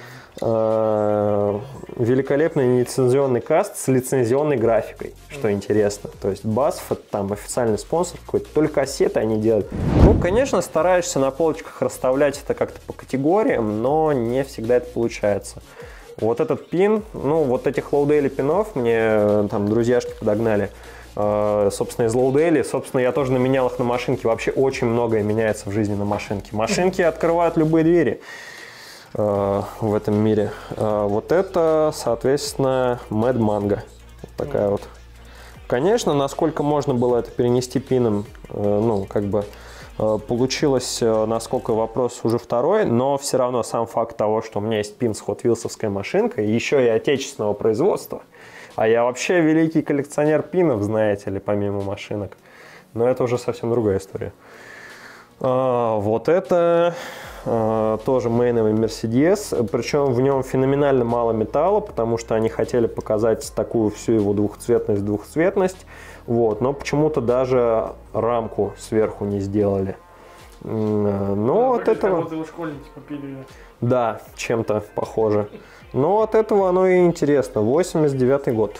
Великолепный лицензионный каст с лицензионной графикой, что интересно. То есть Басф — это там официальный спонсор какой-то, только кассеты они делают. Ну, конечно, стараешься на полочках расставлять это как-то по категориям, но не всегда это получается. Вот этот пин, ну, вот этих лоудейли пинов мне там друзьяшки подогнали. Собственно, из лоудейли, собственно, я тоже наменял их на машинке. Вообще очень многое меняется в жизни на машинке. Машинки открывают любые двери в этом мире. Вот это, соответственно, Mad Mango. Вот такая вот. Конечно, насколько можно было это перенести пином, ну, как бы получилось, насколько вопрос уже второй, но все равно сам факт того, что у меня есть пин с Hot Wheels'овской машинкой, еще и отечественного производства, а я вообще великий коллекционер пинов, знаете ли, помимо машинок, но это уже совсем другая история. Вот это тоже мейновый Мерседес, причем в нем феноменально мало металла, потому что они хотели показать такую всю его двухцветность, двухцветность, вот, но почему-то даже рамку сверху не сделали. Но от этого... Да, чем-то похоже. Но от этого оно и интересно. восемьдесят девятый год.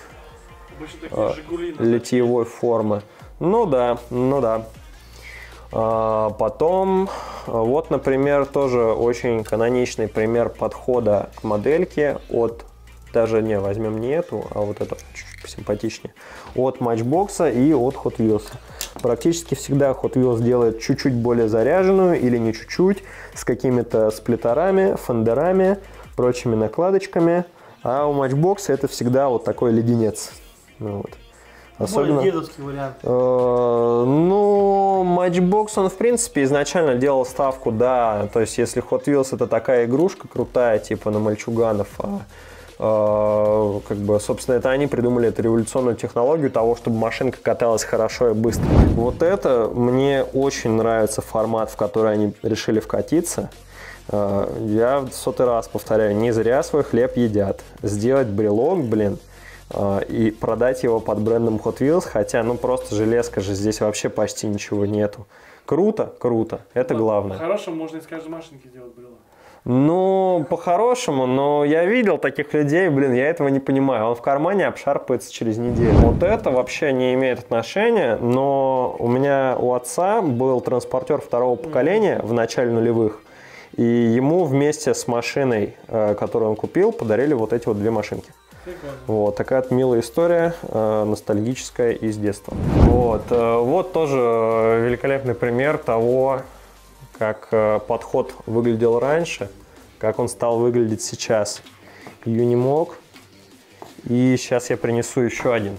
Литьевой формы. Ну да, ну да. А, потом, вот, например, тоже очень каноничный пример подхода к модельке от, даже не, возьмем не эту, а вот эту, чуть-чуть посимпатичнее, от Matchbox и от Hot Wheels. Практически всегда Hot Wheels делает чуть-чуть более заряженную или не чуть-чуть, с какими-то сплиттерами, фендерами, прочими накладочками, а у Matchbox это всегда вот такой леденец. Ну, вот. Особенно, более дедовский вариант. Э, ну, Matchbox, он, в принципе, изначально делал ставку, да, то есть, если Hot Wheels это такая игрушка крутая, типа на мальчуганов, а, э, как бы, собственно, это они придумали эту революционную технологию того, чтобы машинка каталась хорошо и быстро. Вот это, мне очень нравится формат, в который они решили вкатиться. Э, я в сотый раз повторяю, не зря свой хлеб едят. Сделать брелок, блин, и продать его под брендом Hot Wheels, хотя, ну, просто железка же, здесь вообще почти ничего нету. Круто, круто, это главное. По-хорошему можно из каждой машинки сделать брелок. Ну, по-хорошему, но я видел таких людей, блин, я этого не понимаю. Он в кармане обшарпается через неделю. Вот это вообще не имеет отношения, но у меня у отца был транспортер второго поколения в начале нулевых, и ему вместе с машиной, которую он купил, подарили вот эти вот две машинки. Вот такая вот милая история, э, ностальгическая из детства. Вот, э, вот тоже великолепный пример того, как э, подход выглядел раньше, как он стал выглядеть сейчас. Unimog. И сейчас я принесу еще один.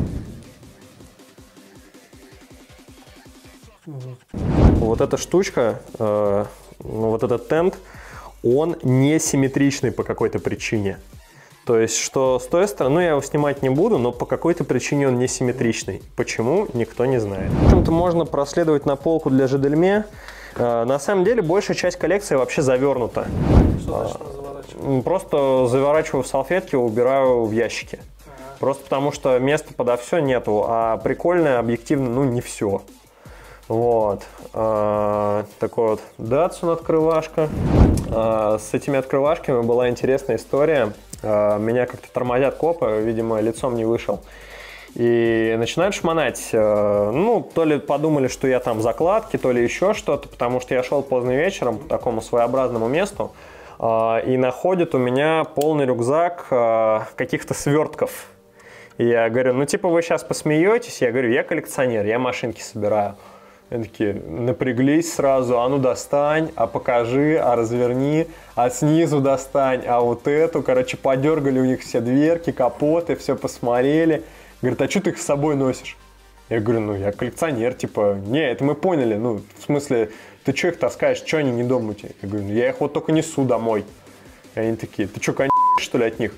Вот эта штучка, э, вот этот тент, он несимметричный по какой-то причине. То есть, что с той стороны, ну, я его снимать не буду, но по какой-то причине он несимметричный. Почему, никто не знает. В общем-то, можно проследовать на полку для Жидельме. Э, на самом деле, большая часть коллекции вообще завернута. Что значит заворачивать? Просто заворачиваю в салфетки, убираю в ящики. Ага. Просто потому, что места подо все нету, а прикольное, объективно, ну, не все. Вот. А, такой вот Datsun открывашка. А, с этими открывашками была интересная история. А, меня как-то тормозят копы, видимо, лицом не вышел. И начинают шмонать. А, ну, то ли подумали, что я там закладки, то ли еще что-то, потому что я шел поздно вечером по такому своеобразному месту, а, и находят у меня полный рюкзак а, каких-то свертков. И я говорю, ну, типа, вы сейчас посмеетесь? Я говорю, я коллекционер, я машинки собираю. Они такие напряглись сразу, а ну достань, а покажи, а разверни, а снизу достань, а вот эту, короче, подергали у них все дверки, капоты, все посмотрели. Говорят, а что ты их с собой носишь? Я говорю, ну я коллекционер, типа, не, это мы поняли, ну, в смысле, ты что их таскаешь, что они не дома у тебя? Я говорю, ну я их вот только несу домой. И они такие, ты что, конь, что ли, от них?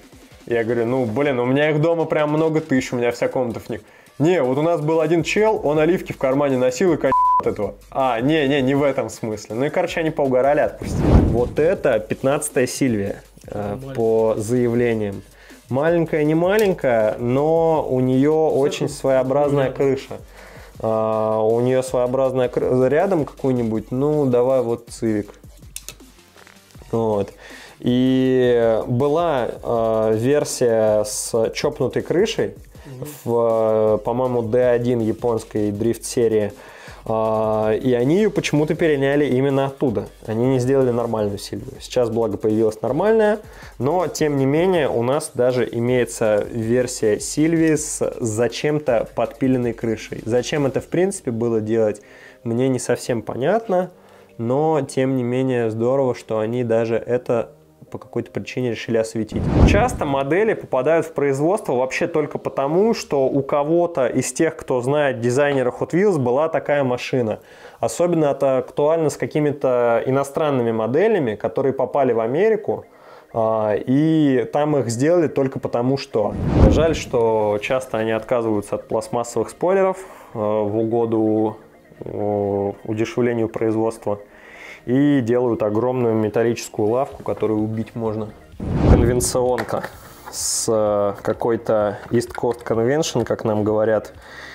Я говорю, ну, блин, у меня их дома прям много тысяч, у меня вся комната в них. Не, вот у нас был один чел, он оливки в кармане носил и к*** от этого. А, не, не, не в этом смысле. Ну и, короче, они поугорали, отпустили. Вот это пятнадцатая Сильвия э, по заявлениям. Маленькая, не маленькая, но у нее очень своеобразная крыша. Uh, у нее своеобразная крыша. Рядом какой-нибудь, ну, давай вот Цивик. Вот. И была uh, версия с чопнутой крышей, mm-hmm. в, uh, по-моему, ди один японской дрифт-серии. Uh, и они ее почему-то переняли именно оттуда. Они не сделали нормальную Сильвию. Сейчас, благо, появилась нормальная, но, тем не менее, у нас даже имеется версия Сильвии с зачем-то подпиленной крышей. Зачем это, в принципе, было делать, мне не совсем понятно, но, тем не менее, здорово, что они даже это по какой-то причине решили осветить. Часто модели попадают в производство вообще только потому, что у кого-то из тех, кто знает дизайнера Hot Wheels, была такая машина. Особенно это актуально с какими-то иностранными моделями, которые попали в Америку, и там их сделали только потому, что. Жаль, что часто они отказываются от пластмассовых спойлеров в угоду удешевлению производства. И делают огромную металлическую лавку, которую убить можно. Конвенционка с какой-то East Coast Convention, как нам говорят.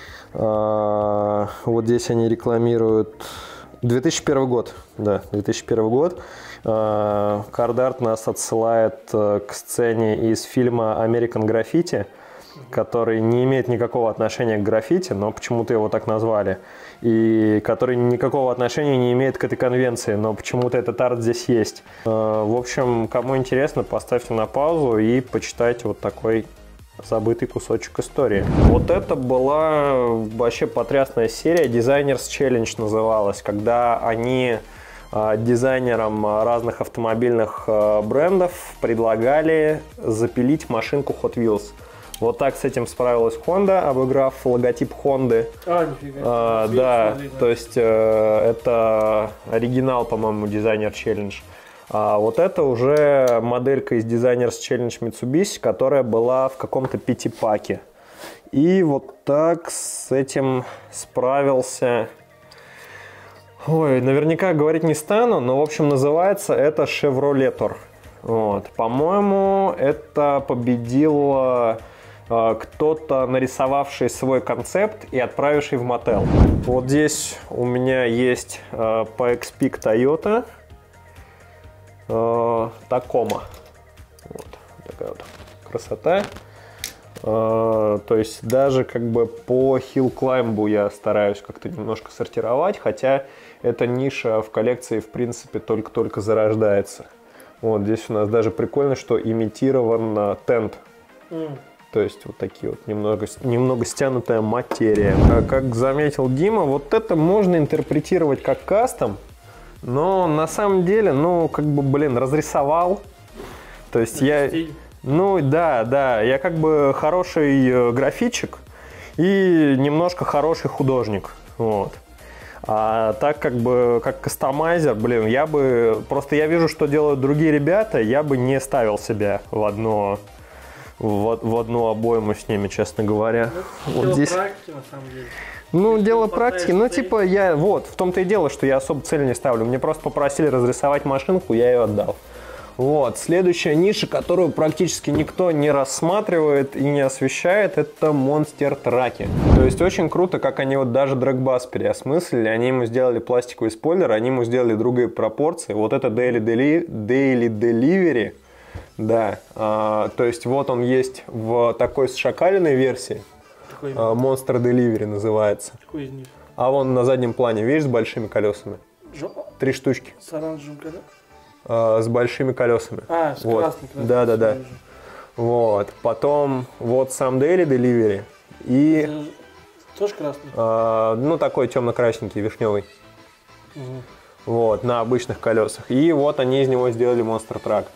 Вот здесь они рекламируют две тысячи первый год. Да, две тысячи первый год. Кардарт нас отсылает к сцене из фильма American Graffiti, который не имеет никакого отношения к граффити, но почему-то его так назвали. И который никакого отношения не имеет к этой конвенции, но почему-то этот арт здесь есть. В общем, кому интересно, поставьте на паузу и почитайте вот такой забытый кусочек истории. Вот это была вообще потрясная серия, Designers Challenge называлась, когда они дизайнерам разных автомобильных брендов предлагали запилить машинку Hot Wheels. Вот так с этим справилась Honda, обыграв логотип Honda. А, нифига. А, да, смотри, да, то есть э, это оригинал, по-моему, Designer Challenge. А вот это уже моделька из Designers Challenge Mitsubishi, которая была в каком-то пятипаке. И вот так с этим справился... Ой, наверняка говорить не стану, но, в общем, называется это Chevrolet. Вот. По-моему, это победило... кто-то, нарисовавший свой концепт и отправивший в мотел. Вот здесь у меня есть э, пи икс Peak Toyota э, Tacoma. Вот такая вот красота. Э, то есть даже как бы по Hill Climb я стараюсь как-то немножко сортировать, хотя эта ниша в коллекции в принципе только-только зарождается. Вот здесь у нас даже прикольно, что имитирован тент. Mm. То есть вот такие вот немного, немного стянутая материя. Как заметил Дима, вот это можно интерпретировать как кастом, но на самом деле, ну, как бы, блин, разрисовал. То есть это я... Стиль. Ну, да, да, я как бы хороший графичик и немножко хороший художник. Вот. А так как бы, как кастомайзер, блин, я бы... Просто я вижу, что делают другие ребята, я бы не ставил себя в одно... В, в одну обойму с ними, честно говоря. Ну, вот дело здесь... практики, на самом деле. Ну, Если дело практики, ну, типа, я, вот, в том-то и дело, что я особо цель не ставлю. Мне просто попросили разрисовать машинку, я ее отдал. Вот, следующая ниша, которую практически никто не рассматривает и не освещает, это монстер-траки. То есть очень круто, как они вот даже дрэгбас переосмыслили, они ему сделали пластиковый спойлер, они ему сделали другие пропорции. Вот это Daily, Deli- Daily Delivery. Да, а, то есть вот он есть в такой с шакалиной версии, а, Monster Delivery называется. Какой из них? А вон на заднем плане, видишь, с большими колесами? Жо... Три штучки. С оранжевым колесом? А, с большими колесами. А, с вот. красным колесом. Да, да, да. Вот, потом вот сам Daily Delivery и... Это тоже красный? А, ну, такой темно-красненький, вишневый. Угу. Вот, на обычных колесах. И вот они из него сделали Monster Truck.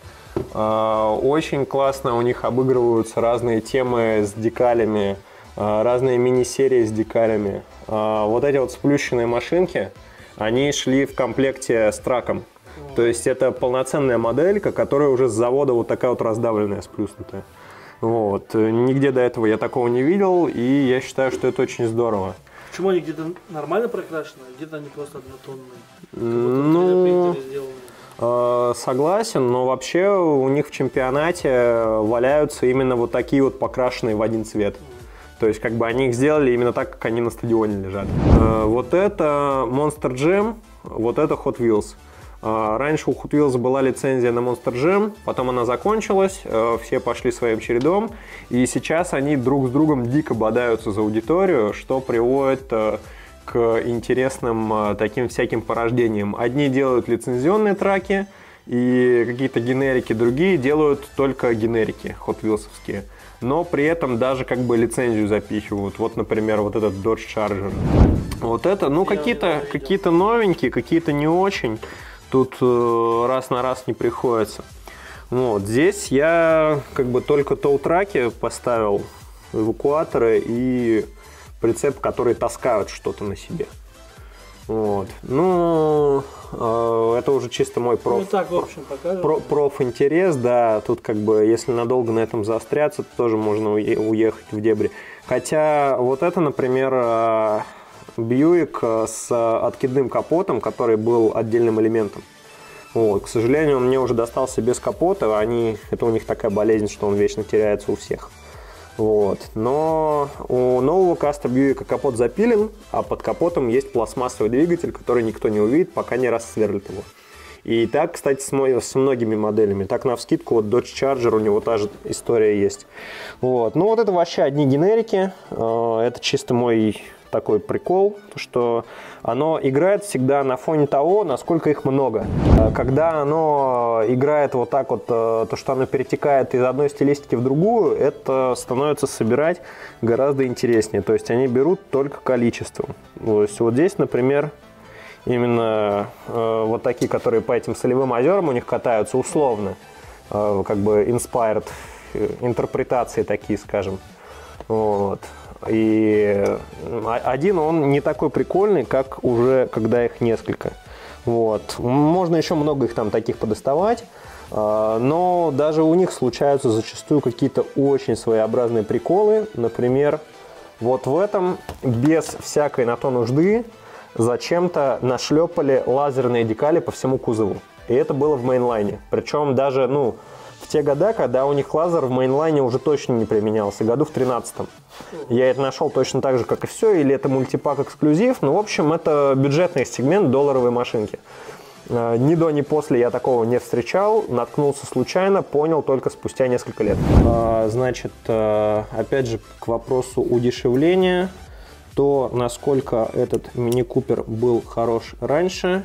Очень классно у них обыгрываются разные темы с декалями, разные мини-серии с декалями. Вот эти вот сплющенные машинки, они шли в комплекте с траком. То есть это полноценная моделька, которая уже с завода вот такая вот раздавленная, сплюснутая. Вот. Нигде до этого я такого не видел, и я считаю, что это очень здорово. Почему они где-то нормально прокрашены, а где-то они просто однотонные? Ну, э, согласен, но вообще у них в чемпионате валяются именно вот такие вот покрашенные в один цвет. То есть, как бы они их сделали именно так, как они на стадионе лежат. Э, вот это Monster Jam, вот это Hot Wheels. Э, раньше у Hot Wheels была лицензия на Monster Jam, потом она закончилась, э, все пошли своим чередом, и сейчас они друг с другом дико бодаются за аудиторию, что приводит э, к интересным э, таким всяким порождениям. Одни делают лицензионные траки, и какие-то генерики, другие делают только генерики Hot Wheels'овские. Но при этом даже как бы лицензию запихивают. Вот, например, вот этот Dodge Charger. Вот это, ну, какие-то какие-то новенькие, какие-то не очень. Тут э, раз на раз не приходится. Вот, здесь я как бы только тоу-траки поставил, эвакуаторы и прицеп, которые таскают что-то на себе. Вот. Ну, э, это уже чисто мой проф, ну, так, в общем, покажем. Про, проф-интерес, да, тут как бы, если надолго на этом заостряться, то тоже можно уехать в дебри. Хотя вот это, например, Бьюик с откидным капотом, который был отдельным элементом. Вот. К сожалению, он мне уже достался без капота, они, это у них такая болезнь, что он вечно теряется у всех. Вот. Но у нового каста Бьюика капот запилен, а под капотом есть пластмассовый двигатель, который никто не увидит, пока не рассверлит его. И так, кстати, с, мой, с многими моделями. Так, навскидку, вот Dodge Charger, у него та же история есть. Вот. Ну, вот это вообще одни генерики. Это чисто мой такой прикол, что оно играет всегда на фоне того, насколько их много. Когда оно играет вот так вот, то, что оно перетекает из одной стилистики в другую, это становится собирать гораздо интереснее. То есть они берут только количеством. То есть вот здесь, например, именно э, вот такие, которые по этим солевым озерам у них катаются условно, э, как бы inspired, э, интерпретации такие, скажем. Вот. И один он не такой прикольный, как уже когда их несколько. Вот. Можно еще много их там таких подоставать, но даже у них случаются зачастую какие-то очень своеобразные приколы. Например, вот в этом без всякой на то нужды зачем-то нашлепали лазерные декали по всему кузову. И это было в мейнлайне. Причем даже, ну, в те года, когда у них лазер в мейнлайне уже точно не применялся, году в тринадцатом. Я это нашел точно так же, как и все, или это мультипак эксклюзив. Ну, в общем, это бюджетный сегмент долларовой машинки. Ни до, ни после я такого не встречал, наткнулся случайно, понял только спустя несколько лет. Значит, опять же, к вопросу удешевления, то насколько этот мини-купер был хорош раньше,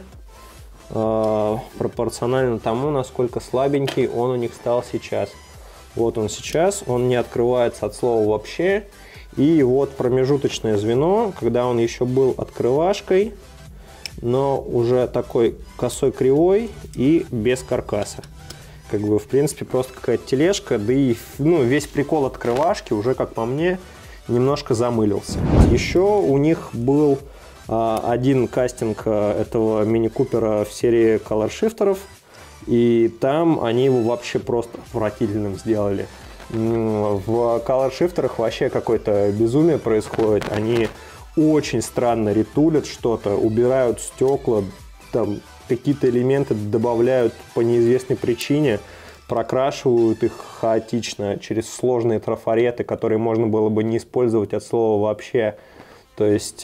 пропорционально тому, насколько слабенький он у них стал сейчас. Вот он сейчас, он не открывается от слова вообще. И вот промежуточное звено, когда он еще был открывашкой, но уже такой косой кривой и без каркаса. Как бы, в принципе, просто какая-то тележка, да и ну, весь прикол открывашки уже, как по мне, немножко замылился. Еще у них был один кастинг этого мини-купера в серии Color Shifter'ов, и там они его вообще просто отвратительным сделали. В Color Shifter'ах вообще какое-то безумие происходит, они очень странно ретулят что-то, убирают стекла, там какие-то элементы добавляют по неизвестной причине, прокрашивают их хаотично через сложные трафареты, которые можно было бы не использовать от слова вообще. То есть,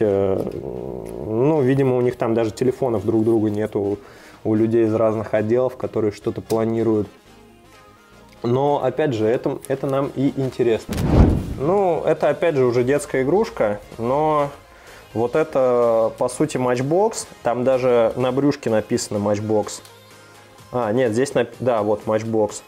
ну, видимо, у них там даже телефонов друг друга нету у людей из разных отделов, которые что-то планируют. Но, опять же, это, это нам и интересно. Ну, это, опять же, уже детская игрушка, но вот это, по сути, Matchbox. Там даже на брюшке написано Matchbox. А, нет, здесь, да, вот Matchbox.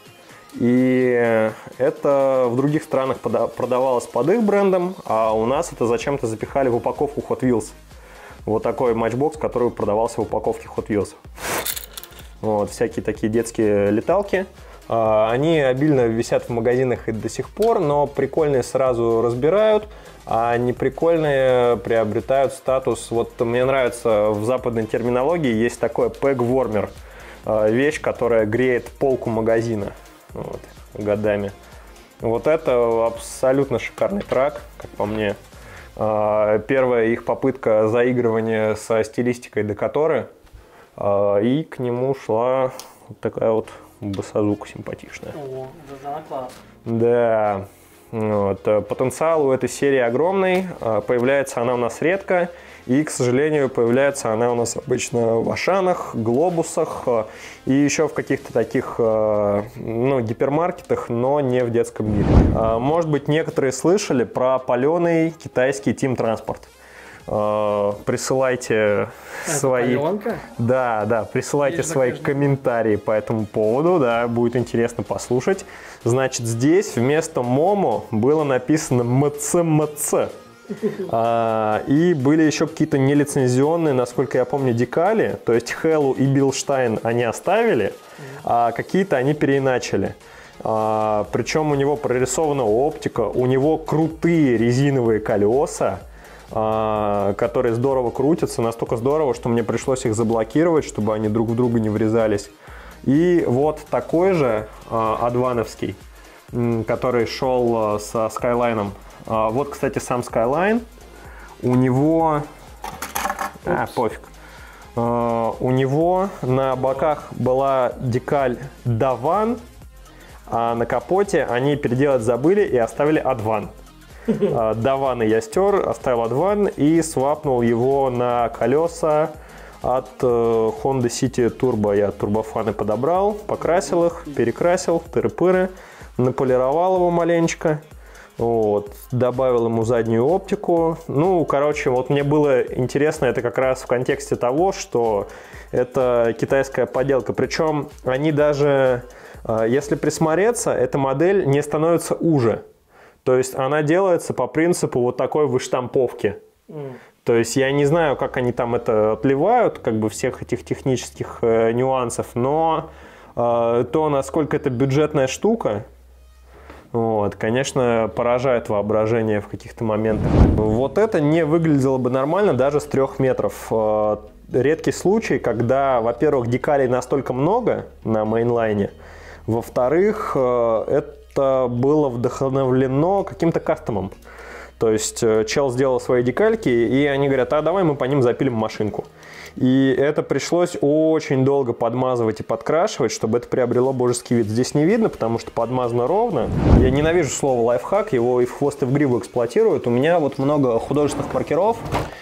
И это в других странах продавалось под их брендом, а у нас это зачем-то запихали в упаковку Hot Wheels. Вот такой матчбокс, который продавался в упаковке Hot Wheels. Вот, всякие такие детские леталки. Они обильно висят в магазинах и до сих пор, но прикольные сразу разбирают, а неприкольные приобретают статус. Вот мне нравится, в западной терминологии есть такое peg-warmer, вещь, которая греет полку магазина. Вот, годами. Вот это абсолютно шикарный трак, как по мне. Первая их попытка заигрывания со стилистикой Декаторы, и к нему шла вот такая вот басазука симпатичная. О, это класс. Да. Вот. Потенциал у этой серии огромный, появляется она у нас редко, и, к сожалению, появляется она у нас обычно в Ашанах, Глобусах и еще в каких-то таких, ну, гипермаркетах, но не в детском мире. Может быть, некоторые слышали про паленый китайский Team Transport. Присылайте Это свои... паленка? Да, да, присылайте Есть свои заказчик. комментарии по этому поводу, да, будет интересно послушать. Значит, здесь вместо Момо было написано МЦМЦ. А, и были еще какие-то нелицензионные, насколько я помню, декали. То есть Хэллу и Биллштайн они оставили, а какие-то они переиначили. А, причем у него прорисована оптика, у него крутые резиновые колеса, а, которые здорово крутятся, настолько здорово, что мне пришлось их заблокировать, чтобы они друг в друга не врезались. И вот такой же а, адвановский, м, который шел а, со Skyline. А, вот, кстати, сам Skyline. У него... А, пофиг. А, у него на боках была декаль Даван, а на капоте они переделать забыли и оставили Адван. Даваны я стер, оставил Адван и свапнул его на колеса от э, Honda City Turbo. Я турбофаны подобрал, покрасил их, перекрасил, тыры-пыры, наполировал его маленечко, вот, добавил ему заднюю оптику. Ну, короче, вот мне было интересно это как раз в контексте того, что это китайская подделка. Причем они даже, э, если присмотреться, эта модель не становится уже. То есть она делается по принципу вот такой выштамповки. Mm. То есть я не знаю, как они там это отливают, как бы всех этих технических э, нюансов, но э, то, насколько это бюджетная штука, вот, конечно, поражает воображение в каких-то моментах. Вот это не выглядело бы нормально даже с трех метров. Э, редкий случай, когда, во-первых, декалей настолько много на мейнлайне, во-вторых, э, это это было вдохновлено каким-то кастомом. То есть чел сделал свои декальки, и они говорят, а давай мы по ним запилим машинку. И это пришлось очень долго подмазывать и подкрашивать, чтобы это приобрело божеский вид. Здесь не видно, потому что подмазано ровно. Я ненавижу слово лайфхак, его и в хвост, и в гриву эксплуатируют. У меня вот много художественных маркеров,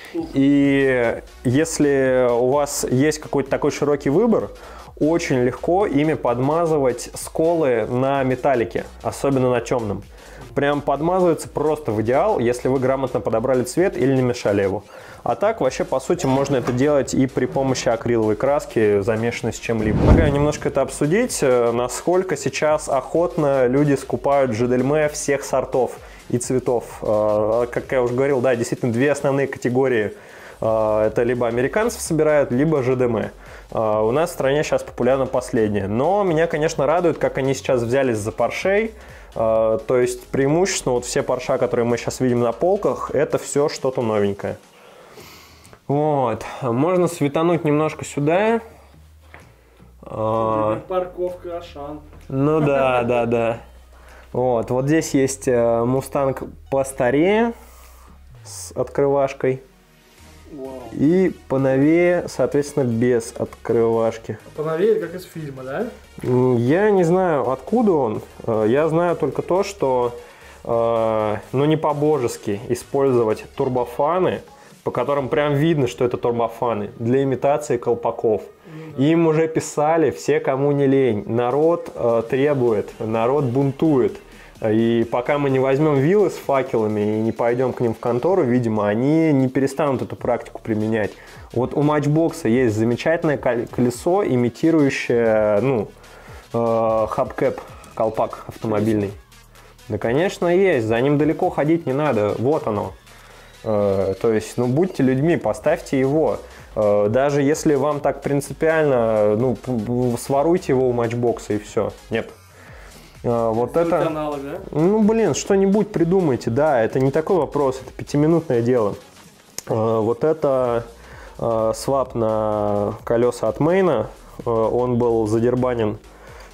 и если у вас есть какой-то такой широкий выбор, очень легко ими подмазывать сколы на металлике, особенно на темном. Прям подмазывается просто в идеал, если вы грамотно подобрали цвет или не мешали его. А так, вообще, по сути, можно это делать и при помощи акриловой краски, замешанной с чем-либо. Предлагаю немножко это обсудить, насколько сейчас охотно люди скупают Жидельме всех сортов и цветов. Как я уже говорил, да, действительно, две основные категории. Это либо американцев собирают, либо ЖДМ. У нас в стране сейчас популярно последнее. Но меня, конечно, радует, как они сейчас взялись за Поршей. То есть преимущественно вот все Порша, которые мы сейчас видим на полках, это все что-то новенькое. Вот. Можно светануть немножко сюда. Парковка Ашан. Ну да, да, да. Вот, вот здесь есть Мустанг постарее с открывашкой. Вау. И поновее, соответственно, без открывашки. Поновее, как из фильма, да? Я не знаю, откуда он. Я знаю только то, что, ну, не по-божески использовать турбофаны, по которым прям видно, что это турбофаны, для имитации колпаков. Mm-hmm. Им уже писали все, кому не лень. Народ э, требует, народ бунтует. И пока мы не возьмем вилы с факелами и не пойдем к ним в контору, видимо, они не перестанут эту практику применять. Вот у Матчбокса есть замечательное колесо, имитирующее, ну, э, хабкэп, колпак автомобильный. Да, конечно, есть. За ним далеко ходить не надо. Вот оно. Э, то есть, ну, будьте людьми, поставьте его. Э, даже если вам так принципиально, ну, своруйте его у Матчбокса и все. Нет. Вот это, аналог, да? Ну, блин, что-нибудь придумайте, да, это не такой вопрос, это пятиминутное дело. Вот это свап на колеса от Мейна, он был задербанен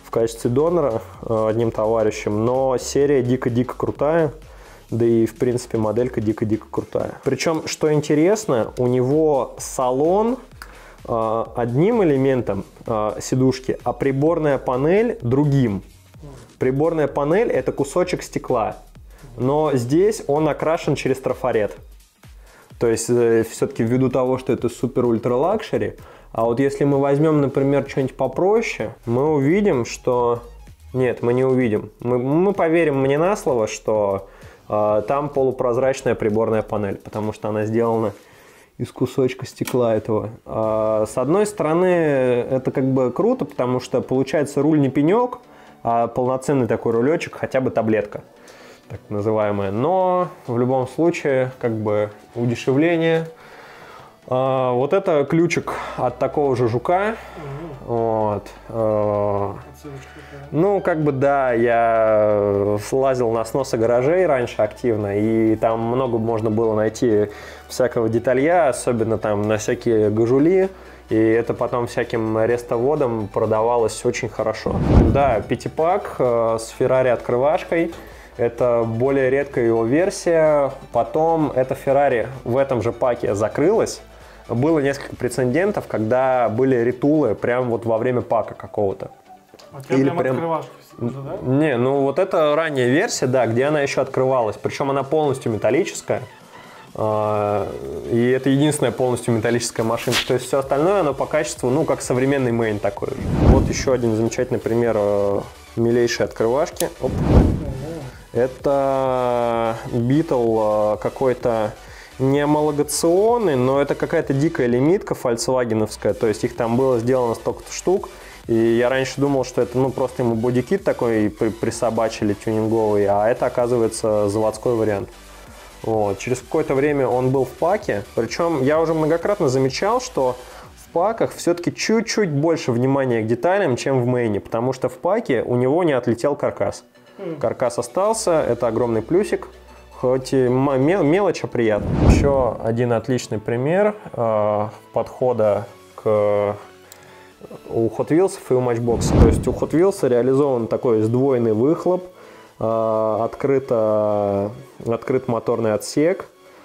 в качестве донора одним товарищем, но серия дико-дико крутая, да и, в принципе, моделька дико-дико крутая. Причем, что интересно, у него салон э, одним элементом э, сидушки, а приборная панель другим. Приборная панель – это кусочек стекла, но здесь он окрашен через трафарет. То есть, э, все-таки ввиду того, что это супер-ультра-лакшери, а вот если мы возьмем, например, что-нибудь попроще, мы увидим, что... Нет, мы не увидим. Мы, мы поверим мне на слово, что э, там полупрозрачная приборная панель, потому что она сделана из кусочка стекла этого. А, с одной стороны, это как бы круто, потому что получается руль не пенек, а полноценный такой рулечек, хотя бы таблетка, так называемая. Но в любом случае, как бы удешевление. А, вот это ключик от такого же жука. Угу. Вот. А, ну, как бы да, я слазил на сносы гаражей раньше активно, и там много можно было найти всякого деталья, особенно там на всякие гажули. И это потом всяким рестоводам продавалось очень хорошо. Да, пятипак э, с Ferrari открывашкой. Это более редкая его версия. Потом эта Ferrari в этом же паке закрылась. Было несколько прецедентов, когда были ритулы прямо вот во время пака какого-то. А у тебя прям открывашки уже, да? Не, ну вот это ранняя версия, да, где она еще открывалась. Причем она полностью металлическая. И это единственная полностью металлическая машина. То есть все остальное, оно по качеству, ну, как современный мейн такой. Вот еще один замечательный пример милейшей открывашки. Оп. Это Beetle какой-то не homologaционный, но это какая-то дикая лимитка фольксвагеновская. То есть их там было сделано столько-то штук. И я раньше думал, что это ну просто ему бодикит такой присобачили тюнинговый, а это, оказывается, заводской вариант. Вот. Через какое-то время он был в паке, причем я уже многократно замечал, что в паках все-таки чуть-чуть больше внимания к деталям, чем в мейне, потому что в паке у него не отлетел каркас. Каркас остался, это огромный плюсик, хоть и мелочь, а приятно. Еще один отличный пример э, подхода к у Hot Wheels и у Matchbox. То есть у Hot Wheels реализован такой сдвоенный выхлоп, Открыто, открыт моторный отсек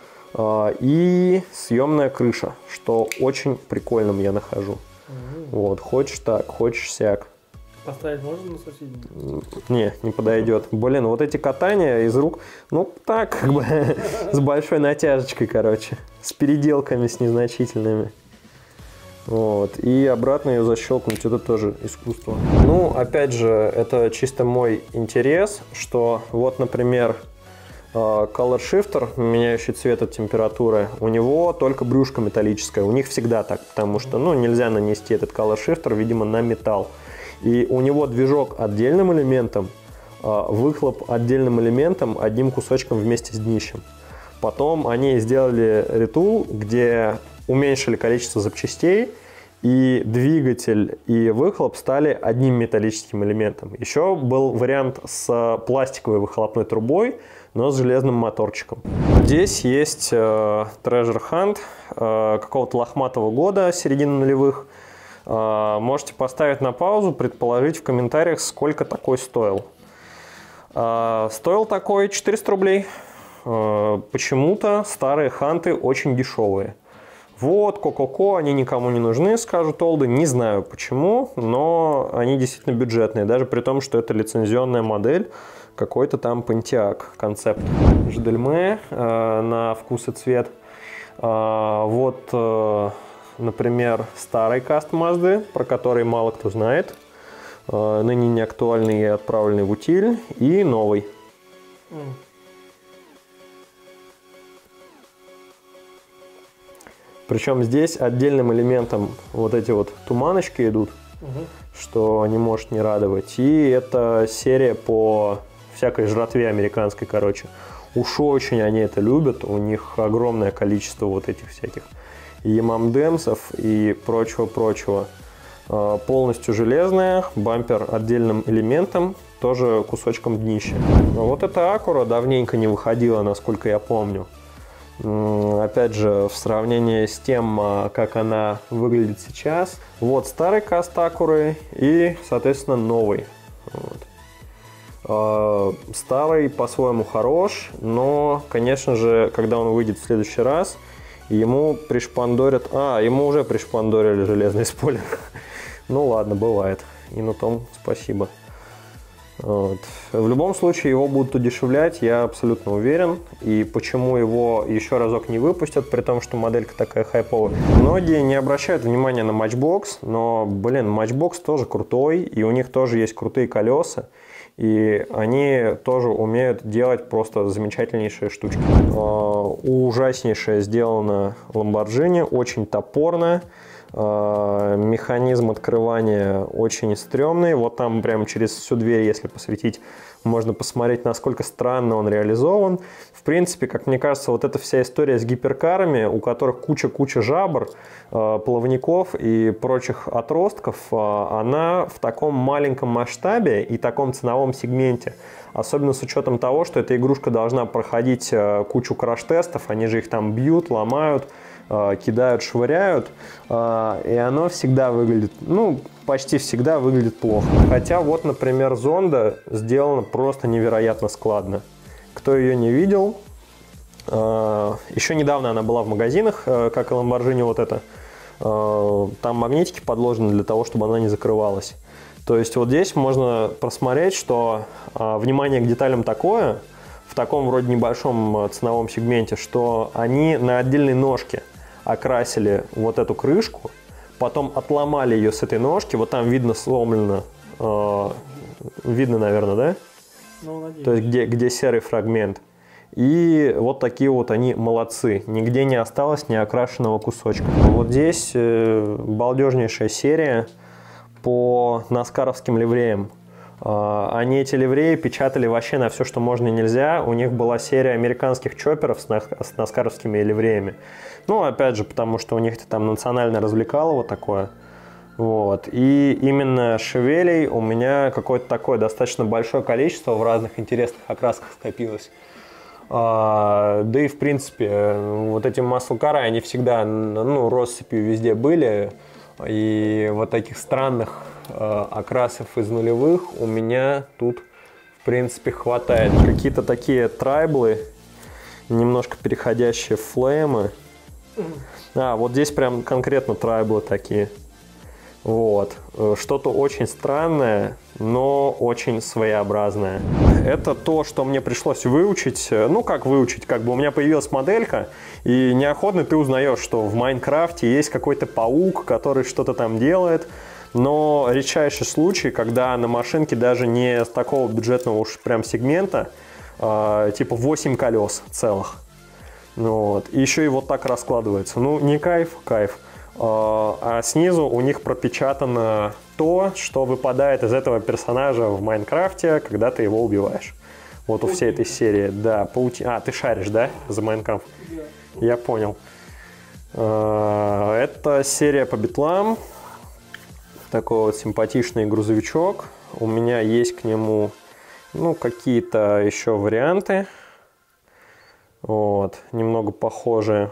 и съемная крыша, что очень прикольным я нахожу. Mm-hmm. Вот, хочешь так, хочешь сяк. Поставить можно на соседнюю? Не, не подойдет. Блин, вот эти катания из рук, ну так, как бы, с большой натяжечкой, короче, с переделками, с незначительными. Вот. И обратно ее защелкнуть, это тоже искусство. Ну, опять же, это чисто мой интерес, что вот, например, Color Shifter, меняющий цвет от температуры, у него только брюшко металлическое. У них всегда так, потому что ну, нельзя нанести этот Color Shifter, видимо, на металл. И у него движок отдельным элементом, выхлоп отдельным элементом, одним кусочком вместе с днищем. Потом они сделали ретул, где уменьшили количество запчастей, и двигатель и выхлоп стали одним металлическим элементом. Еще был вариант с пластиковой выхлопной трубой, но с железным моторчиком. Здесь есть э, Treasure Hunt э, какого-то лохматого года, середины нулевых. Э, можете поставить на паузу, предположить в комментариях, сколько такой стоил. Э, стоил такой четыреста рублей. Э, почему-то старые ханты очень дешевые. Вот, ко-ко-ко, они никому не нужны, скажут олды. Не знаю почему, но они действительно бюджетные. Даже при том, что это лицензионная модель, какой-то там Pontiac концепт. Ждельме э, на вкус и цвет. Э, вот, э, например, старый каст Мазды, про который мало кто знает. Э, ныне не актуальный и отправленный в утиль. И новый. Mm. Причем здесь отдельным элементом вот эти вот туманочки идут, угу. что не может не радовать. И это серия по всякой жратве американской, короче. Уж очень они это любят, у них огромное количество вот этих всяких емамдемсов и прочего-прочего. Полностью железная, бампер отдельным элементом, тоже кусочком днища. Вот эта Acura давненько не выходила, насколько я помню. Опять же, в сравнении с тем, как она выглядит сейчас. Вот старый каст Акуры и, соответственно, новый. Вот. Старый по-своему хорош, но, конечно же, когда он выйдет в следующий раз, ему пришпандорят... А, ему уже пришпандорили железный спойлер. Ну ладно, бывает. И на том спасибо. Вот. В любом случае его будут удешевлять, я абсолютно уверен. И почему его еще разок не выпустят, при том, что моделька такая хайповая. Многие не обращают внимания на Matchbox, но, блин, Matchbox тоже крутой, и у них тоже есть крутые колеса. И они тоже умеют делать просто замечательнейшие штучки. Ужаснейшее сделано Lamborghini, очень топорно. Механизм открывания очень стрёмный. Вот там прямо через всю дверь, если посветить, можно посмотреть, насколько странно он реализован. В принципе, как мне кажется, вот эта вся история с гиперкарами, у которых куча-куча жабр, плавников и прочих отростков, она в таком маленьком масштабе и таком ценовом сегменте, особенно с учетом того, что эта игрушка должна проходить кучу краш-тестов, они же их там бьют, ломают, кидают, швыряют, и оно всегда выглядит, ну, почти всегда выглядит плохо. Хотя вот, например, Зонда сделана просто невероятно складно. Кто ее не видел, еще недавно она была в магазинах, как и Lamborghini вот эта, там магнитики подложены для того, чтобы она не закрывалась. То есть вот здесь можно просмотреть, что внимание к деталям такое, в таком вроде небольшом ценовом сегменте, что они на отдельной ножке окрасили вот эту крышку, потом отломали ее с этой ножки, вот там видно сломлено, э, видно, наверное, да? Ну, надеюсь. То есть где, где серый фрагмент. И вот такие вот они молодцы, нигде не осталось ни окрашенного кусочка. Вот здесь э, балдежнейшая серия по наскаровским ливреям. Они эти ливреи печатали вообще на все, что можно и нельзя. У них была серия американских чопперов с наскаровскими ливреями. Ну, опять же, потому что у них там национальное развлекалово такое. Вот. И именно шевелей у меня какое-то такое достаточно большое количество в разных интересных окрасках скопилось. Да и, в принципе, вот эти маслкары, они всегда, ну, россыпью везде были. И вот таких странных э, окрасов из нулевых у меня тут, в принципе, хватает. Какие-то такие трайблы, немножко переходящие в флеймы. А, вот здесь прям конкретно трайблы такие. Вот. Что-то очень странное, но очень своеобразное. Это то, что мне пришлось выучить. Ну, как выучить? Как бы у меня появилась моделька, и неохотно ты узнаешь, что в Майнкрафте есть какой-то паук, который что-то там делает. Но редчайший случай, когда на машинке даже не с такого бюджетного уж прям сегмента, э, типа восемь колес целых. Вот. И еще и вот так раскладывается. Ну, не кайф, кайф. А снизу у них пропечатано то, что выпадает из этого персонажа в Майнкрафте, когда ты его убиваешь. Вот у всей этой серии. Да, паути... А, ты шаришь, да, за Майнкрафт? Да. Я понял. Это серия по битлам. Такой вот симпатичный грузовичок. У меня есть к нему, ну, какие-то еще варианты. Вот, немного похожие.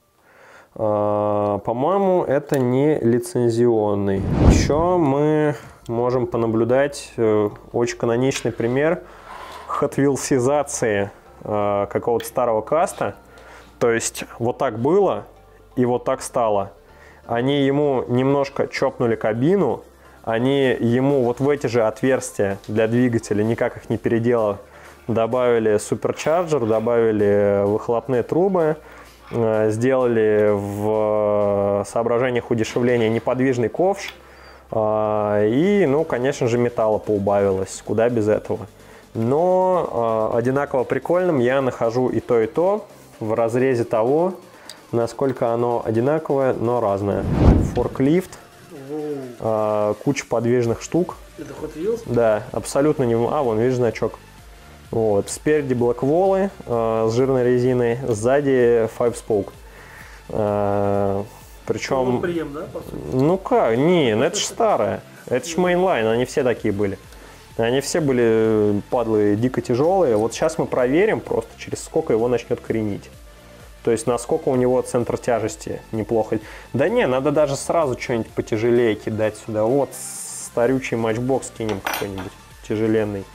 По-моему, это не лицензионный. Еще мы можем понаблюдать очень каноничный пример хотвилсизации какого-то старого каста. То есть вот так было и вот так стало. Они ему немножко чопнули кабину, они ему вот в эти же отверстия для двигателя, никак их не переделав, добавили суперчарджер, добавили выхлопные трубы, сделали в соображениях удешевления неподвижный ковш, и, ну, конечно же, металла поубавилось, куда без этого. Но одинаково прикольным я нахожу и то, и то в разрезе того, насколько оно одинаковое, но разное. Форклифт, куча подвижных штук. Это Hot Wheels? Да, абсолютно не... А, вон, видишь, значок. Вот. Спереди блэкволы э, с жирной резиной, сзади five spoke. Э, причем... Прием, да, по сути? Ну как, не, ну это же старое. Это же мейнлайн, они все такие были. Они все были, падлы, дико тяжелые. Вот сейчас мы проверим просто, через сколько его начнет коренить. То есть насколько у него центр тяжести неплохо. Да не, надо даже сразу что-нибудь потяжелее кидать сюда. Вот старючий матчбокс кинем какой-нибудь тяжеленный.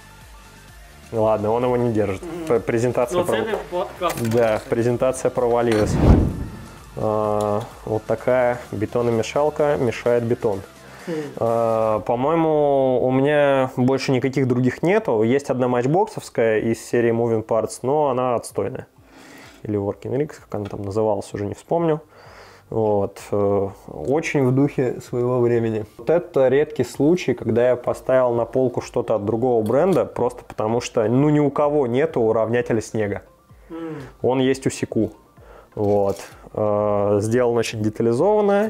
Ладно, он его не держит. Презентация, пров... да, презентация провалилась. А, вот такая бетономешалка мешает бетон. А, по-моему, у меня больше никаких других нету. Есть одна матчбоксовская из серии Moving Parts, но она отстойная. Или Working Rigs, как она там называлась, уже не вспомню. Вот. Очень в духе своего времени. Вот это редкий случай, когда я поставил на полку что-то от другого бренда, просто потому что ну ни у кого нету уравнятеля снега. Mm. Он есть у Секу. Вот. Сделан очень детализованно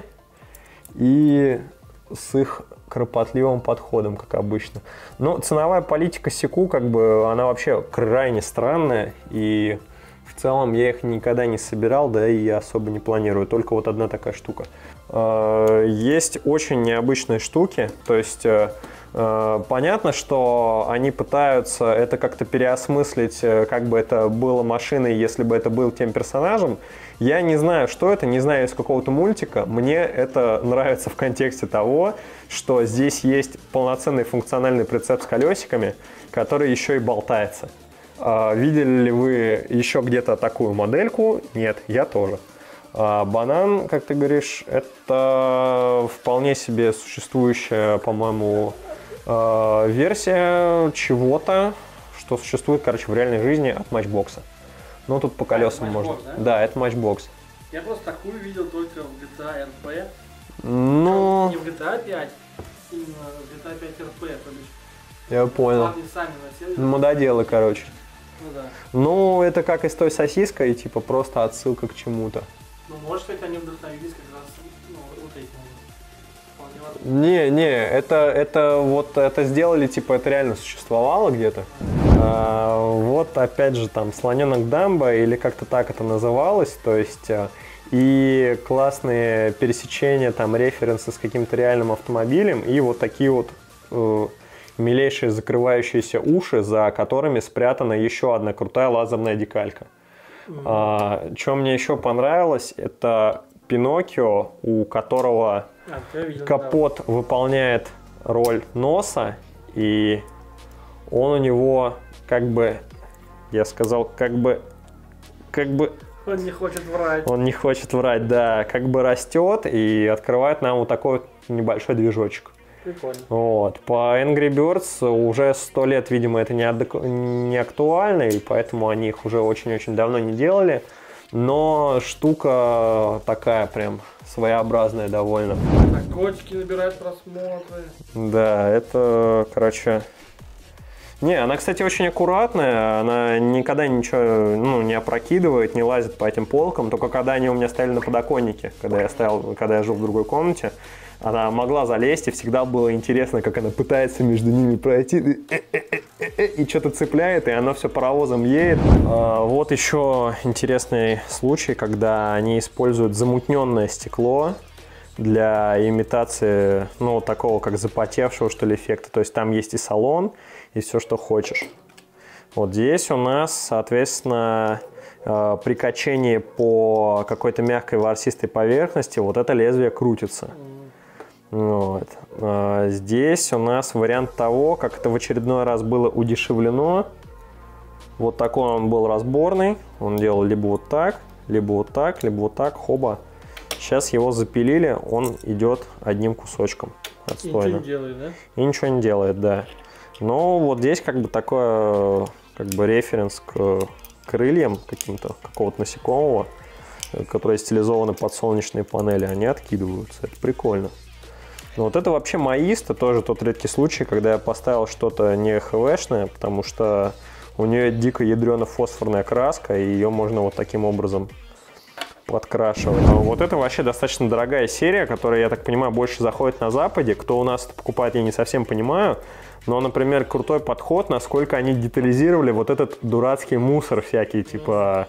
и с их кропотливым подходом, как обычно. Но ценовая политика Секу, как бы, она вообще крайне странная, и в целом я их никогда не собирал, да и особо не планирую. Только вот одна такая штука. Есть очень необычные штуки, то есть понятно, что они пытаются это как-то переосмыслить, как бы это было машиной, если бы это был тем персонажем. Я не знаю, что это, не знаю из какого-то мультика. Мне это нравится в контексте того, что здесь есть полноценный функциональный прицеп с колесиками, который еще и болтается. Видели ли вы еще где-то такую модельку? Нет, я тоже. Банан, как ты говоришь, это вполне себе существующая, по-моему, версия чего-то, что существует, короче, в реальной жизни от матчбокса. Ну, тут по колесам а, можно. Да? да, это матчбокс. Я просто такую видел только в джи ти эй эр пи. Ну... Не в джи ти эй пять, именно в джи ти эй пять эр пи, то бишь. Я понял. Сами носили. Мододелы, короче. Ну да. Ну, это как и с той сосиской, типа просто отсылка к чему-то. Ну, может быть, они вдохновились как раз, ну, вот этим. Не, не, это, это вот это сделали, типа, это реально существовало где-то. А, вот, опять же, там, слоненок Дамбо, или как-то так это называлось, то есть, и классные пересечения, там, референсы с каким-то реальным автомобилем, и вот такие вот э, милейшие закрывающиеся уши, за которыми спрятана еще одна крутая лазерная декалька. Mm-hmm. а, что мне еще понравилось, это Пиноккио, у которого а, видел, капот да. выполняет роль носа, и он у него как бы, я сказал, как бы, как бы... Он не хочет врать. Он не хочет врать, да, как бы растет и открывает нам вот такой вот небольшой движочек. Прикольно. Вот. По Angry Birds уже сто лет, видимо, это не, адек... не актуально, и поэтому они их уже очень-очень давно не делали. Но штука такая прям своеобразная довольно. Так, котики набирают просмотры. Да, это, короче... Не, она, кстати, очень аккуратная, она никогда ничего ну, не опрокидывает, не лазит по этим полкам, только когда они у меня стояли на подоконнике, когда я, стоял, когда я жил в другой комнате, она могла залезть, и всегда было интересно, как она пытается между ними пройти, и что-то цепляет, и оно все паровозом едет. Вот еще интересный случай, когда они используют замутненное стекло для имитации, ну, такого, как запотевшего, что ли, эффекта. То есть там есть и салон, и все, что хочешь. Вот здесь у нас, соответственно, при качении по какой-то мягкой ворсистой поверхности вот это лезвие крутится. Вот. Здесь у нас вариант того, как это в очередной раз было удешевлено. Вот такой он был разборный. Он делал либо вот так, либо вот так, либо вот так, хоба. Сейчас его запилили, он идет одним кусочком. Отстойно. И ничего не делает, да? И ничего не делает, да. Но вот здесь как бы такой как бы референс к крыльям каким-то, какого-то насекомого, которые стилизованы под солнечные панели, они откидываются. Это прикольно. Но вот это вообще маиста, тоже тот редкий случай, когда я поставил что-то не ХВшное, потому что у нее дико ядрено-фосфорная краска, и ее можно вот таким образом подкрашивать. Вот это вообще достаточно дорогая серия, которая, я так понимаю, больше заходит на Западе. Кто у нас это покупает, я не совсем понимаю. Но, например, крутой подход, насколько они детализировали вот этот дурацкий мусор всякий, типа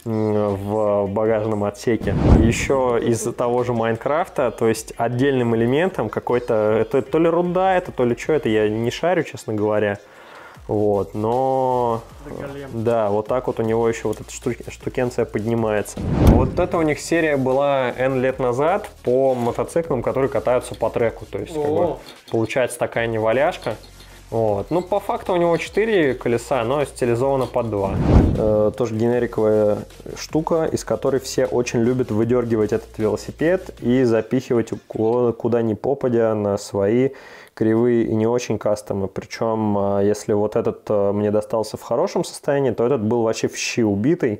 в багажном отсеке. Еще из того же Майнкрафта, то есть отдельным элементом какой-то, это то ли руда, это то ли что, это я не шарю, честно говоря. Вот, но Голем. да, вот так вот у него еще вот эта штуки, штукенция поднимается. Вот это у них серия была N лет назад по мотоциклам, которые катаются по треку. То есть, как бы, получается такая неваляшка. Вот. Ну, по факту у него четыре колеса, но стилизовано под два. Э, тоже генериковая штука, из которой все очень любят выдергивать этот велосипед и запихивать куда ни попадя на свои кривые и не очень кастомы. Причем, если вот этот мне достался в хорошем состоянии, то этот был вообще в щи убитый.